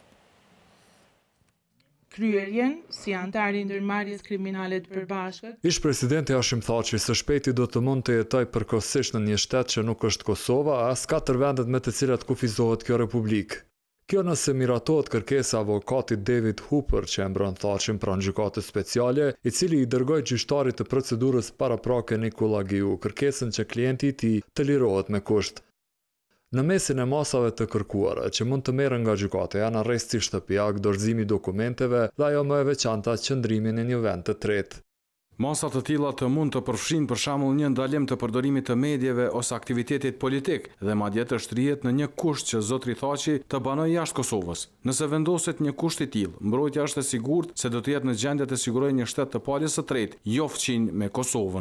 Kryerjen si antari i ndërmarrjes kriminale të përbashkët. Ish presidenti Hashim Thaçi së shpejti do të mund të jetojë përkohësisht në një shtet që nuk është Kosova, as katër vendet me të cilat kufizohet kjo republikë. Kjo nëse miratohet kërkesa avokatit David Hooper që e mbron Thaçin pranë gjykatës speciale, i cili i dërgoi gjyqtarit të procedurës paraprake Nikola Giu kërkesën që klienti i tij të lirohet me kusht. Në mesin e masave të kërkuara që mund të merren nga gjykata janë arresti shtëpiak, dorëzimi i dokumenteve dhe ajo më e veçanta qëndrimi në një vend të tretë. Masa të tilla të mund të përfshin për shembull një ndalim të përdorimit të medjeve ose aktivitetit politik dhe madje të shtrihet në një kusht që zotri Thaçi të banojë jashtë Kosovës. Nëse vendoset një kusht i tillë, mbrojtja është e sigurt se do të jetë në gjendje të sigurojë një shtet të palës së tretë, jo fqinj me Kosovën.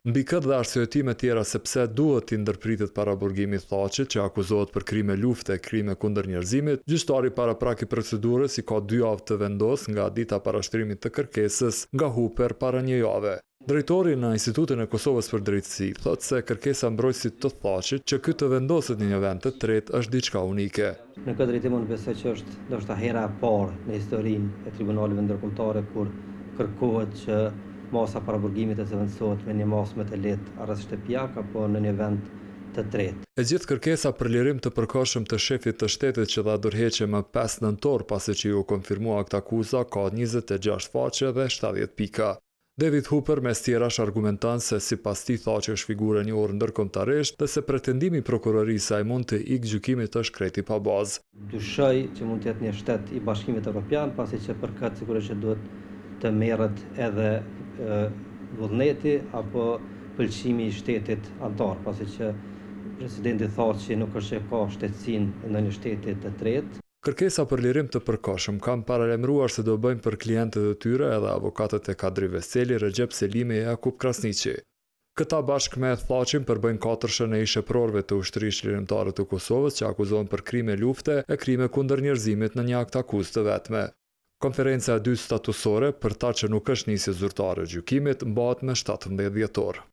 Mbi këtë dhe arsyetime tjera sepse duhet t'i ndërpritet para burgimit Thaqit, që akuzohet për krime lufte e krime kundër njerëzimit, gjyqtari parapraki procedurës i ka dy javë të vendos nga dita parashtrimit të kërkesës nga Huper para një jave. Drejtori në Institutin e Kosovës për Drejtësi thotë se kërkesa mbrojtësit të Thaqit që ky të vendoset në një vend të tretë është diçka unike. Në këtë drejtim unë besoj që është ndoshta hera e parë në historinë e tribunaleve ndërkombëtare kur kërkohet që masa paraburgimit të zëvendësohet me një masë më të lehtë arrest shtëpiak apo në një vend të tretë. E gjithë kërkesa për lirim të përkohshëm të shefit të shtetit që dha dorëheqje më pesë nëntor pasi që ju konfirmua akt akuza ka njëzet e gjashtë faqe dhe shtatëdhjetë pika. David Hooper mes tjerash argumenton se sipas tij Thaqi është figurë e njohur ndërkombëtarisht dhe se pretendimi i prokurorisë ai mund të ikë gjykimit është krejt i pa bazë. Dyshoj që mund të jetë një shtet i Bashkimit Evropian, pasi që për këtë sigurisht që duhet të merret edhe vullneti apo pëlqimi i shtetit antar, pasi që presidenti Thaçi nuk është që ka shtetësinë në një shteti të tretë. Kërkesa për lirim të përkohshëm kanë paralajmëruar se do bëjnë për klientët e tyre edhe avokatët e Kadri Veseli, Recep Selimi e Jakub Krasniqi. Këta bashkë me Thaqin përbëjnë katërshën e isheprorëve të ushtrisë lirimtare të Kosovës që akuzohen për krime lufte e krime kundër njerëzimit në një akt akuzë të vetme. Konferenca e dytë statusore për ta që nuk është nisje zyrtare e gjykimit mbahet me shtatëmbëdhjetë dhjetor.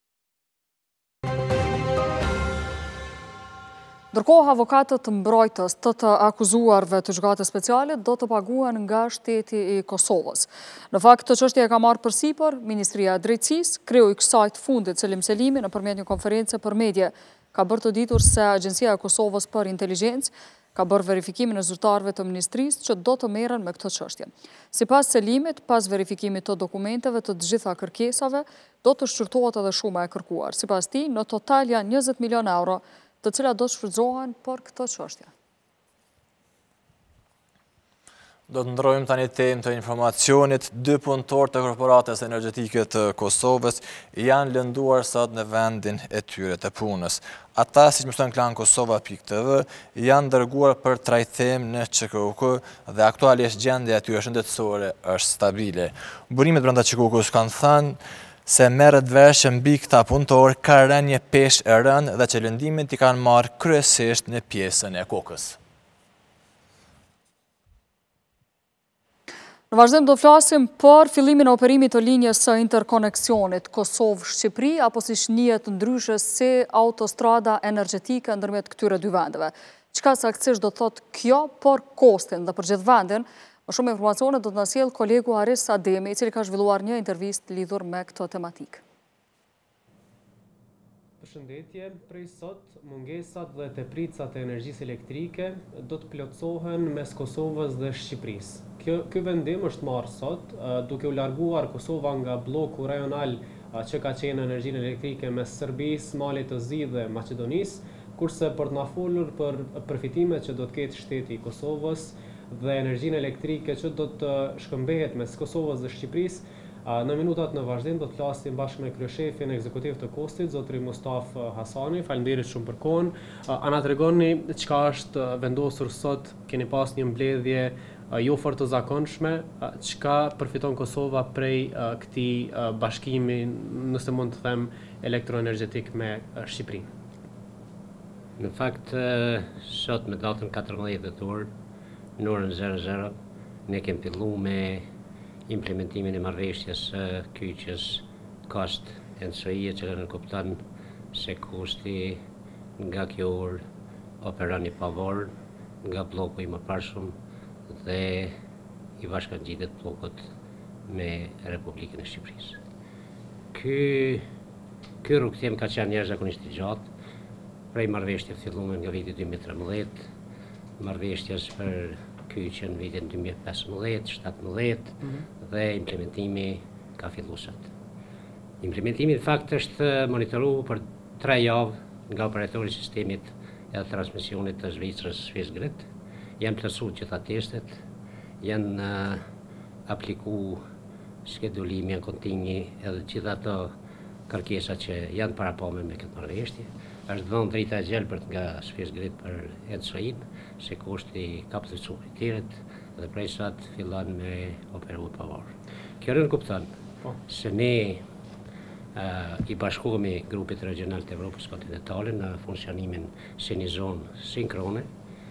Ndërkohë, avokatët të mbrojtës të të akuzuarve të gjykatës speciale do të paguhen nga shteti i Kosovës. Në fakt, të çështja e ka marrë përsipër Ministria e Drejtësisë, kreu i kësaj të fundit Selim Selimi nëpërmjet një konferencë për media ka bërë të ditur se Agjencia e Kosovës për Inteligjencë ka bërë verifikimin e zyrtarëve të ministrisë që do të merren me këtë çështje. Sipas Selimit, pas verifikimit të dokumenteve të gjitha kërkesave, do të shqyrtohet edhe shuma e kërkuar. Sipas tij, në total janë njëzet milion euro të cilat do të shfrytëzohen për këtë çështje. Do të ndrojmë tani temë të informacionit. Dy punëtorë të korporatës energjetike të Kosovës janë lënduar sot në vendin e tyre të punës. Ata, siç mëson Klan Kosova pikë të vë, janë dërguar për trajtim në Q K U K dhe aktualisht gjendja e tyre shëndetësore është stabile. Burimet brenda Q K U K-s kanë thënë se merret vesh që mbi këta punëtor ka rënë një peshë e rënë dhe që lëndimet i kanë marrë kryesisht në pjesën e kokës. Në vazhdim do flasim për fillimin e operimit të linjës së interkoneksionit Kosovë-Shqipëri, apo siç njihet ndryshe si autostrada energjetike ndërmjet këtyre dy vendeve. Çka saktësisht do thotë kjo për kostin dhe për gjithë vendin? Më shumë informacione do të na sjell kolegu Haris Ademi, i cili ka zhvilluar një intervistë lidhur me këtë tematikë. Përshëndetje, prej sot, mungesat dhe tepricat e energjisë elektrike do të plotësohen mes Kosovës dhe Shqipërisë. Kjo, ky vendim është marrë sot, duke u larguar Kosova nga bloku rajonal që ka qenë energjinë elektrike mes Serbisë, Malit të Zi dhe Maqedonisë, kurse për të na folur për përfitimet që do të ketë shteti i Kosovës dhe energjinë elektrike që do të shkëmbehet mes Kosovës dhe Shqipërisë, në minutat në vazhdim do të flasim bashkë me kryeshefin ekzekutiv të Kostit, zotri Mustaf Hasani. Faleminderit shumë për kohën. A na tregoni çka është vendosur sot? Keni pas një mbledhje jo fort të zakonshme, çka përfiton Kosova prej këtij bashkimi, nëse mund të them, elektroenergjetik me Shqipërinë? Në fakt, sot me datën katërmbëdhjetë dhjetor, në orën zero zero, ne kemi filluar me implementimin e marrëveshjes së kyçes kost N S I, që në kupton se kosti nga kjo orë operon i pavarur nga bloku i mëparshëm dhe i bashkangjitet bllokut me Republikën e Shqipërisë. Ky ky rrugtim ka qenë jashtëzakonisht i gjatë, prej marrëveshje filluar nga viti dy mijë e tremëdhjetë, marrëveshjes për kyçen vitin dy mijë e pesëmbëdhjetë shtatëmbëdhjetë mm -hmm. dhe implementimi ka filluar sot. Implementimi në fakt është monitoruar për tre javë nga operatori i sistemit e transmisionit të Zvicrës Swissgrid. Janë plotësuar gjitha testet, janë uh, aplikuar skedulimi, janë kontinji edhe gjitha ato kërkesa që janë parapame me këtë marrëveshje. Është dhënë drejta e gjelbërt nga Swissgrid për E D S O-in, se kosti ka plotësuar kriteret dhe prej sot fillon me operu pavarur. Kjo rën kupton se ne i bashkohemi grupit regional të Evropës kontinentale në funksionimin si një zonë sinkrone.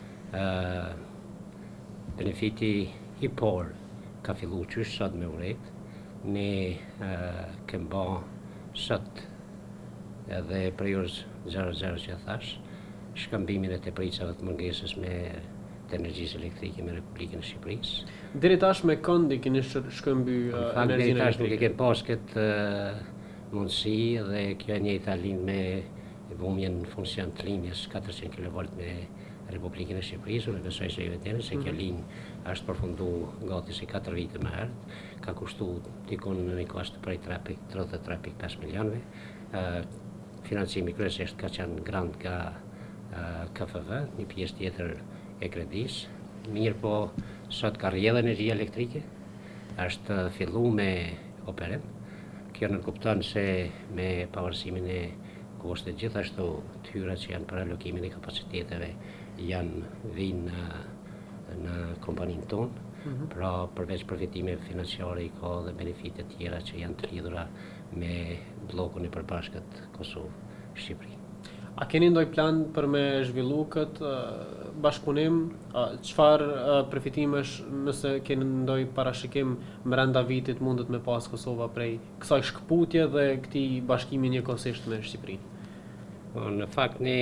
Benefiti i por ka fillu qysh sot me uret, ne kem ba sot edhe periurës zero zero që thash, shkëmbimin e të pricave të mungesës me të energjisë elektrike me Republikën e Shqipërisë. Deri tash me këndi keni shkëmby energjinë elektrike? Nuk e kem pas këtë mundësi dhe kjo e njëjta linjë me vumjen në funksion të linjës katërqind kilovolt me Republikën e Shqipërisë, unë besoj se ju e tjeni se kjo linjë është përfundu gati si katër vite më herët, ka kushtu dikun në një kostë prej tridhjetë e tre pikë pesë milionëve. Financimi kryesisht ka qenë grant nga K F V, një pjesë tjetër e kredis. Mirë po, sot ka rrjedhë energjia elektrike, është fillu me operim. Kjo nënkupton se me pavarësimin e koshtet gjithashtu të hyra që janë për alokimin e kapaciteteve janë vinë në kompaninë tonë, pra përveç përfitime financiare i ka dhe benefitet tjera që janë të lidhura me bllokun e përbashkët Kosovë-Shqipëri. A keni ndoj plan për me zhvillu këtë bashkëpunim? Çfarë përfitimesh nëse keni ndoj parashikim brenda vitit mundet me pas Kosova prej kësaj shkëputje dhe këtij bashkimi njëkohësisht me Shqipërinë? Në fakt ne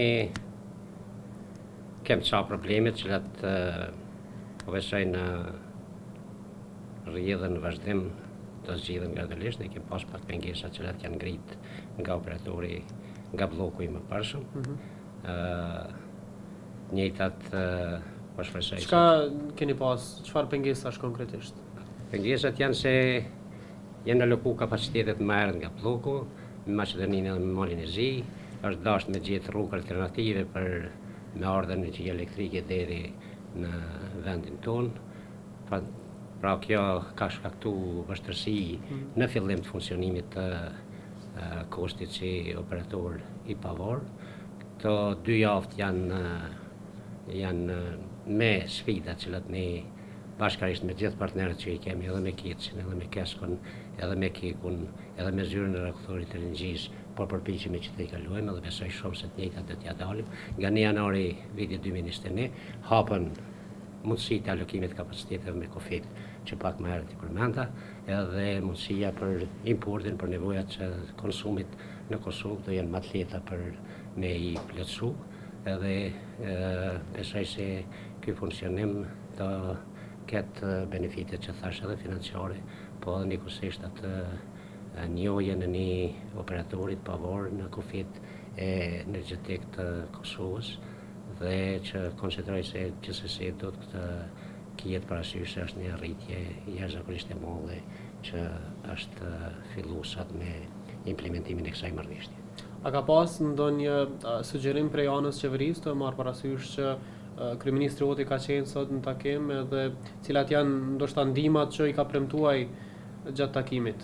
kem ca probleme që latë po besoj në rrjedhën në vazhdim të zgjidhen gradualisht, ne kem pas pak pengesa që latë janë ngrit nga operatori nga bloku i më përshëm. Njëjtat po shpresoj. Çka keni pas, çfarë pengesash konkretisht? Pengesat janë se janë aloku kapacitetet më herët nga bloku, në Maqedoninë dhe në Malin e Zi, është dashur me gjetë rrugë alternative për me ardhur energji elektrike deri në vendin tonë. Pra, pra kjo ka shkaktu vështirësi në fillim të funksionimit të kostit si operator i pavarur. Këto dy javët janë, janë me sfida që latë ne bashkarisht me gjithë partnerët që i kemi edhe me Kitsin, edhe me Keskon, edhe me Kikun, edhe me zyrën e rakthërit të energjisë, por përpiqemi që të i kaluajmë dhe besoj shumë se të njëjtat do t'ja dalim. Nga një janari vitit dy mijë e njëzet e një hapën mundësi të alokimit kapaciteteve me kofit që pak më herët i përmenda, edhe mundësia për importin për nevojat që konsumit në Kosovë do janë më të lehta për me i plotësu, edhe besoj se ky funksionim do ketë benefitet që thash edhe financiare, po edhe njëkohësisht atë njohjen e një operatorit pavarur në kufit e energjetik të Kosovës dhe që konsideroj se gjithsesi do të kijet parasysh se është një arritje jashtëzakonisht e madhe që është filluar sot me implementimin e kësaj marrëveshje. A ka pas ndonjë sugjerim prej anës qeverisë të marrë parasysh që kryeministri Oti ka qenë sot në takim edhe cilat janë ndoshta ndihmat që i ka premtuar gjatë takimit?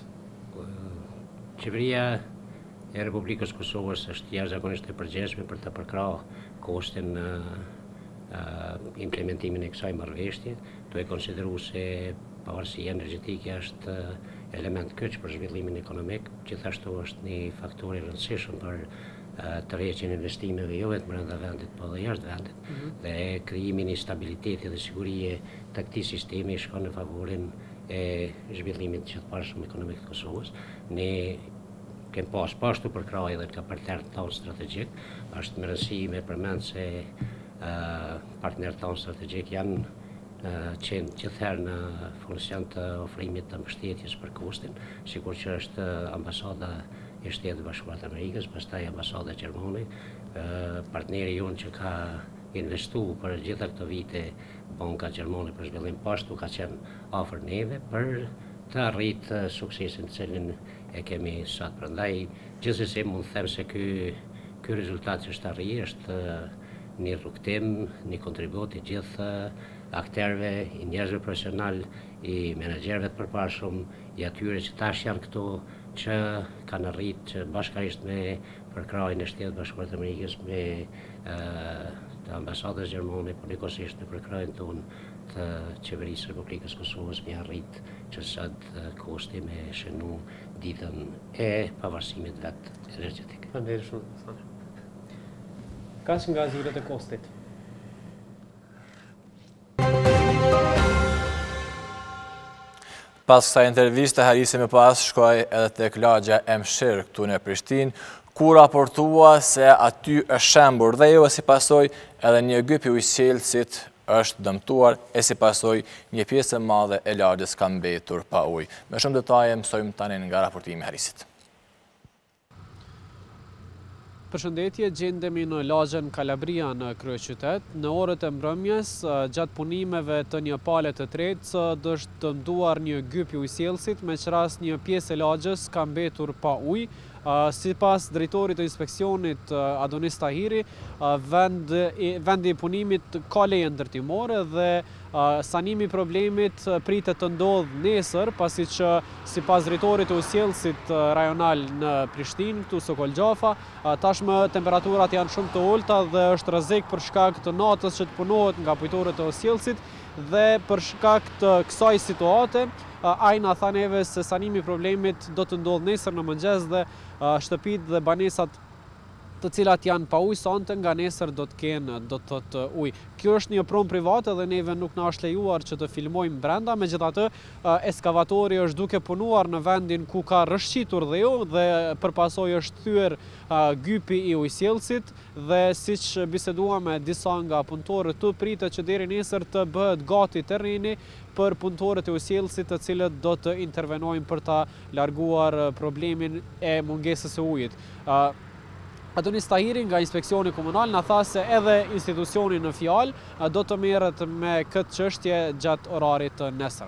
Qeveria e Republikës Kosovës është jashtëzakonisht e përgjegjshme për të përkrahur koshtin në implementimin e kësaj marrëveshje, duke konsideruar se pavarësia energjetike është element kyç për zhvillimin ekonomik, gjithashtu është një faktor i rëndësishëm për të rrjeqjen e investimeve jo vetëm brenda vendit, por edhe jashtë vendit, dhe krijimin e stabilitetit dhe sigurie të këtij sistemi shkon në favorin e zhvillimit të gjithëparshëm ekonomik të Kosovës. Ne kem pas pashtu përkrahje edhe nga partnerët tonë strategjik, është më rëndësi me përmend se partnerët tonë strategjik janë qenë gjithherë në funksion të ofrimit të mbështetjes për kostin, sikur që është ambasada e Shtetit Bashkuar të Amerikës, pastaj ambasada gjermane, partneri jonë që ka investuar për gjitha këto vite banka gjermane për zhvillim pashtu ka qenë afër neve për të arritë suksesin të cilin e kemi sot. Prandaj gjithsesi mund të them se ky ky rezultat që është arrijë është një rrugtim, një kontribut i gjithë akterëve, i njerëzve profesional, i menaxherëve të përparshëm, i atyre që tash janë këtu që kanë arritë që bashkarisht me përkrahjen e Shtetit Bashkuar të Amerikës me të ambasadës Gjermane, por njëkohësisht në përkrajnë tonë të qeverisë Republikës Kosovës me arrit që sëtë kosti me shënu ditën e pavarësimit vetë energetik. Faleminderit shumë. Kaq nga zgjidhjet e kostit. Pas kësaj interviste, Harisi më pas shkoj edhe tek lagja e Mshirë këtu në Prishtinë, ku raportua se aty është shembur dhe jo e si pasoj edhe një gyp i ujësjelësit është dëmtuar e si pasoj një pjesë e madhe e lagjës ka mbetur pa ujë. Me shumë detaje mësojmë tani nga raportimi i Harisit. Përshëndetje, gjendemi në lagjën Kalabria në kryeqytet. Në orët e mbrëmjes, gjatë punimeve të një pale të tretë, është dëmtuar një gyp i ujësjelësit, me që rast një pjesë e lagjës ka mbetur pa ujë. Si pas drejtorit të inspeksionit Adonis Tahiri, vendi i punimit ka leje ndërtimore dhe sanimi i problemit pritet të ndodhë nesër, pasi që si pas drejtorit të ujësjelësit rajonal në Prishtinë, këtu Sokol Gjafa, tashmë temperaturat janë shumë të ulta dhe është rrezik për shkak të natës që të punohet nga kujtorët e ujësjelësit dhe për shkak të kësaj situate, ai na tha neve se sanimi i problemit do të ndodhë nesër në mëngjes dhe shtëpitë dhe banesat të cilat janë pa ujë sonte nga nesër do të kenë do të thotë ujë. Kjo është një pronë private dhe neve nuk na është lejuar që të filmojmë brenda, megjithatë eskavatori është duke punuar në vendin ku ka rrëshqitur dheu dhe përpasoj është thyer gypi i ujësjelësit dhe siç biseduam me disa nga punëtorët tu pritet që deri nesër të bëhet gati terreni për punëtorët e ujësjelësit të cilët do të intervenojnë për ta larguar problemin e mungesës së ujit. Adonis Tahiri nga inspeksioni komunal na tha se edhe institucioni në fjalë do të merret me këtë çështje gjatë orarit të nesër.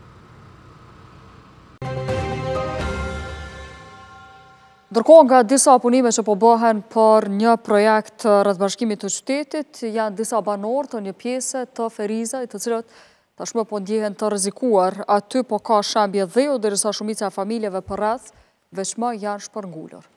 Ndërkohë nga disa punime që po bëhen për një projekt rrethbashkimit të qytetit, janë disa banorë të një pjese të Ferizajt, të cilët tashmë po ndjehen të rrezikuar. Aty po ka shembje dheu, derisa shumica e familjeve përreth veçmë janë shpërngulur.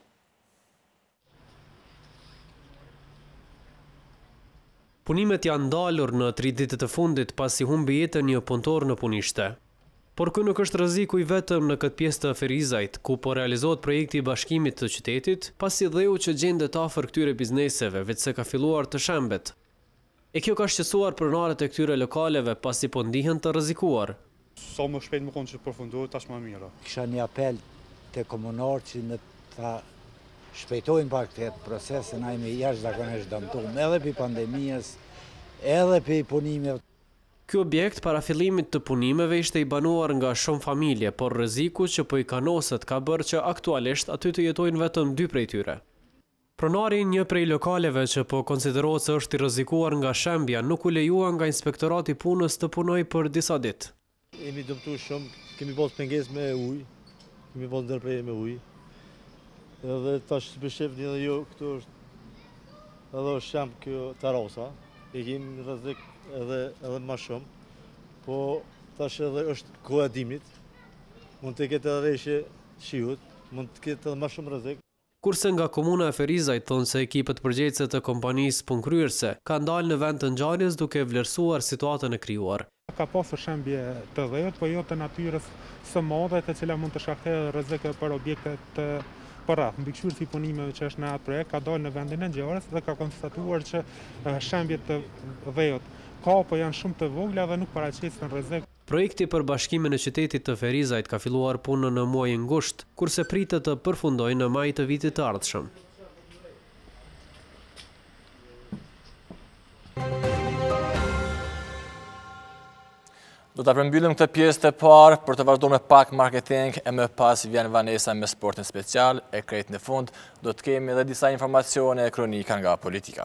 Punimet janë ndalur në tri ditët e fundit pasi humbi jetën një punëtor në punishte. Por ky nuk është rreziku i vetëm në këtë pjesë të Ferizajt, ku po realizohet projekti i bashkimit të qytetit, pasi dheu që gjendet afër këtyre bizneseve, veçse ka filluar të shembet. E kjo ka shqetësuar pronarët e këtyre lokaleve pasi po ndihen të rrezikuar. Sa më shpejt më konë që të përfundohet, tash më mirë. Kisha një apel të komunarë që në ta shpejtojnë pak këtë proces, se na jemi jashtëzakonisht dëmtuar edhe për pandemisë, edhe për punimeve. Ky objekt para fillimit të punimeve ishte i banuar nga shumë familje, por rreziku që po i kanoset ka bërë që aktualisht aty të jetojnë vetëm dy prej tyre. Pronari një prej lokaleve që po konsiderohet se është i rrezikuar nga shembja nuk u lejua nga inspektorati punës të punojë për disa ditë. Jemi dëmtuar shumë, kemi pas pengesë me ujë, kemi pas ndërprerje me ujë. Edhe tash për shefni edhe jo, këtu është edhe është shem kjo terasa, e kemi rrezik edhe edhe më shumë, po tash edhe është koha e dimrit, mund të ketë edhe rreshje shiut, mund të ketë edhe më shumë rrezik. Kurse nga komuna e Ferizajt thonë se ekipet përgjegjëse të kompanisë punëkryerse kanë dalë në vend të ngjarjes duke vlerësuar situatën e krijuar. Ka pasur shembje të dhejut, po jo të natyrës së madhe, të cila mund të shkaktojë rrezik për objektet të përreth. Mbikëqyrësi i punimeve që është në atë projekt ka dalë në vendin e ngjarjes dhe ka konstatuar që shembjet të dhejut ka, po janë shumë të vogla dhe nuk paraqesin rrezik. Projekti për bashkimin e qytetit të Ferizajt ka filluar punën në muajin gusht, kurse pritet të përfundojë në maj të vitit të ardhshëm. Do të përmbyllim këtë pjesë të parë për të vazhduar me pak marketing e më pas vjen Vanesa me sportin special e krejt në fund do të kemi edhe disa informacione e kronika nga politika.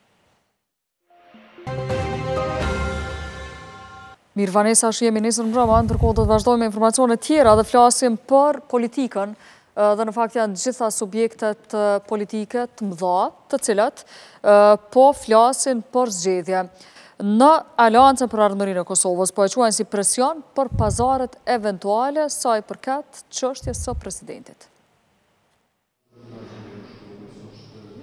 Mirë Vanesa, shi jemi nisur mbrëma, ndërkohë do të vazhdojmë me informacione tjera dhe flasim për politikën dhe në fakt janë gjitha subjektet politike të mëdha, të cilat po flasin për zgjedhje. Në Aleancën për Ardhmërinë e Kosovës po e quajnë si presion për pazaret eventuale sa i përket çështjes së presidentit.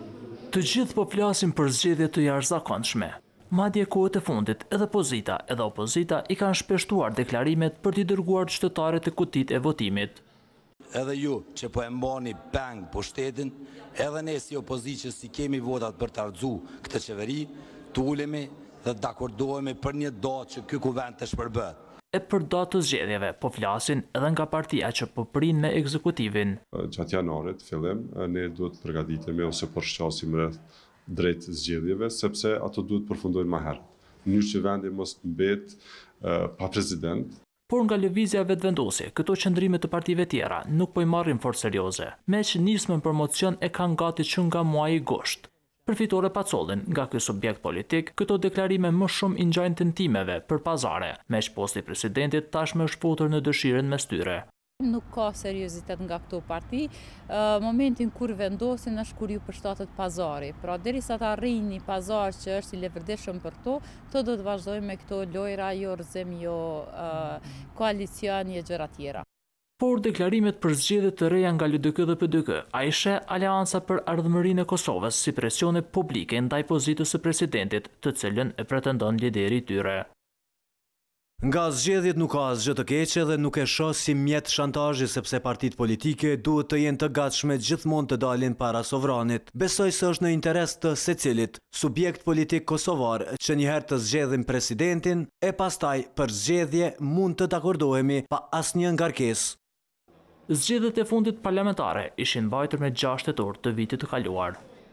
Të gjithë po flasin për zgjedhje të jashtëzakonshme. Madje kohët e fundit, edhe pozita edhe opozita i kanë shpeshtuar deklarimet për t'i dërguar qytetarët e kutit e votimit. Edhe ju që po e mbani peng pushtetin, edhe ne si opoziciës si kemi votat për të ardhzu këtë qeveri, të ulemi dhe të dakordohemi për një datë që ky kuvend të shpërbët. E për datë të zgjedhjeve po flasin edhe nga partia që po prin me ekzekutivin. Gjatë janarit, fillim, ne duhet të përgatitemi ose përshqasim rreth drejt zgjedhjeve, sepse ato duhet përfundojnë më herët. Në mënyrë që vendi mos mbet pa president. Por nga lëvizja vetëvendosje, këto qëndrime të partive tjera nuk po i marrin fort serioze, me që nismën për mocion e kanë gati që nga muaji gusht. Përfitore pacollin nga ky subjekt politik, këto deklarime më shumë i ngjajnë tentimeve për pazare, me që posti presidentit tashmë është futur në dëshirën mes tyre. Nuk ka seriozitet nga këto parti, momentin kur vendosin është kur ju përshtatet pazari. Pra derisa ta arrijnë një pazar që është i levërdishëm për to, to do të vazhdojmë me këto lojra, jo rrëzim, jo koalicion, jo gjëra tjera. Por deklarimet për zgjedhje të reja nga L D K dhe P D K, a ishe Aleanca për Ardhmërinë e Kosovës si presione publike ndaj pozitës së presidentit, të cilën e pretendon lideri i tyre. Nga zgjedhjet nuk ka asgjë të keqe dhe nuk e shoh si mjet shantazhi sepse partitë politike duhet të jenë të gatshme gjithmonë të dalin para sovranit. Besoj se është në interes të secilit subjekt politik kosovar që njëherë të zgjedhin presidentin e pastaj për zgjedhje mund të dakordohemi pa asnjë ngarkesë. Zgjedhjet e fundit parlamentare ishin mbajtur me gjashtë tetor të vitit të kaluar.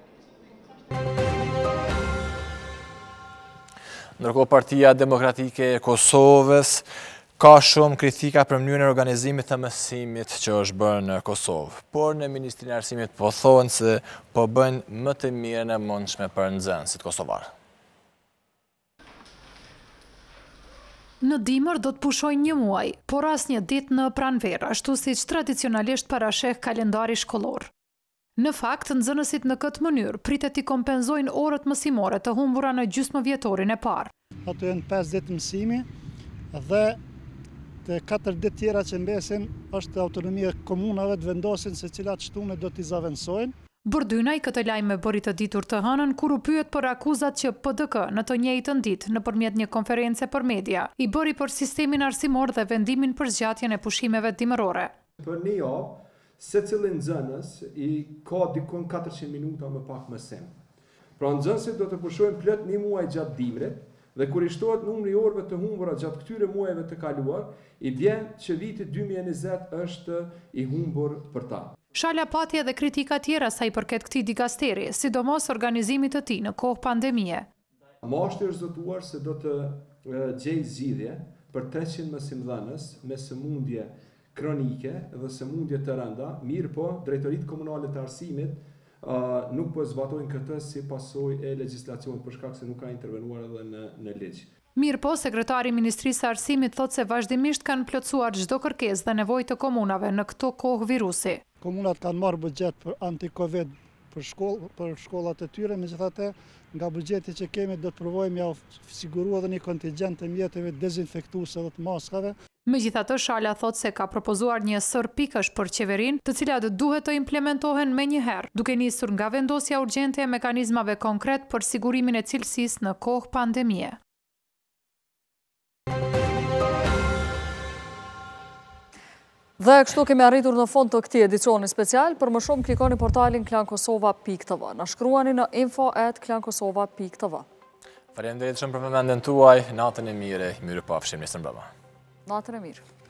Ndërkohë Partia Demokratike e Kosovës ka shumë kritika për mënyrën e organizimit të mësimit që është bërë në Kosovë, por në Ministrinë e Arsimit po thonë se po bëjnë më të mirën e mundshme për nxënësit kosovar. Në dimër do të pushojnë një muaj, por asnjë ditë në pranverë, ashtu siç tradicionalisht parasheh kalendari shkollor. Në fakt, nxënësit në këtë mënyrë pritet i kompenzojnë orët mësimore të humbura në gjysmëvjetorin e parë. Ato janë pesë ditë mësimi dhe të katër ditë tjera që mbesin është autonomia e komunave të vendosin se cilat shtune do t'i zaventësojnë. Bordynaj këtë lajm e bëri të ditur të hënën kur u pyet për akuzat që P D K në të njëjtën ditë nëpërmjet një konference për media i bëri për sistemin arsimor dhe vendimin për zgjatjen e pushimeve dimërore. Për një javë, secili nxënës i ka dikon katërqind minuta më pak mësim. Pra nxënësit do të pushojnë plot një muaj gjatë dimrit dhe kur i shtohet numri i orëve të humbura gjatë këtyre muajve të kaluar, i vjen që viti dy mijë e njëzet është i humbur për ta. Shala pati edhe kritika tjera sa i përket këtij dikasteri, sidomos organizimit të tij në kohë pandemie. Mashti është zotuar se do të gjejë zgjidhje për treqind mësimdhënës me sëmundje kronike dhe sëmundje të rënda, mirë po drejtoritë komunale të arsimit nuk po zbatojnë këtë si pasojë e legjislacionit për shkak se nuk ka intervenuar edhe në në ligj. Mirë po, sekretari i Ministrisë së Arsimit thotë se vazhdimisht kanë plotësuar çdo kërkesë dhe nevojë të komunave në këto kohë virusi. Komunat kanë marrë buxhet për anti-Covid për shkollë, për shkollat e tyre, megjithatë nga buxheti që kemi do të provojmë ja sigurua edhe një kontingjent të mjeteve dezinfektuese dhe të maskave. Megjithatë, Shala thotë se ka propozuar një sër pikësh për qeverinë, të cilat duhet të implementohen menjëherë, duke nisur nga vendosja urgjente e mekanizmave konkret për sigurimin e cilësisë në kohë pandemie. Dhe kështu kemi arritur në fund të këtij edicioni special. Për më shumë klikoni portalin klan kosova pikë t v. Na shkruani në info at klan kosova pikë t v. Faleminderit shumë për vëmendjen tuaj. Natën e mirë, mirupafshim nesër mbrëma. Natën e mirë.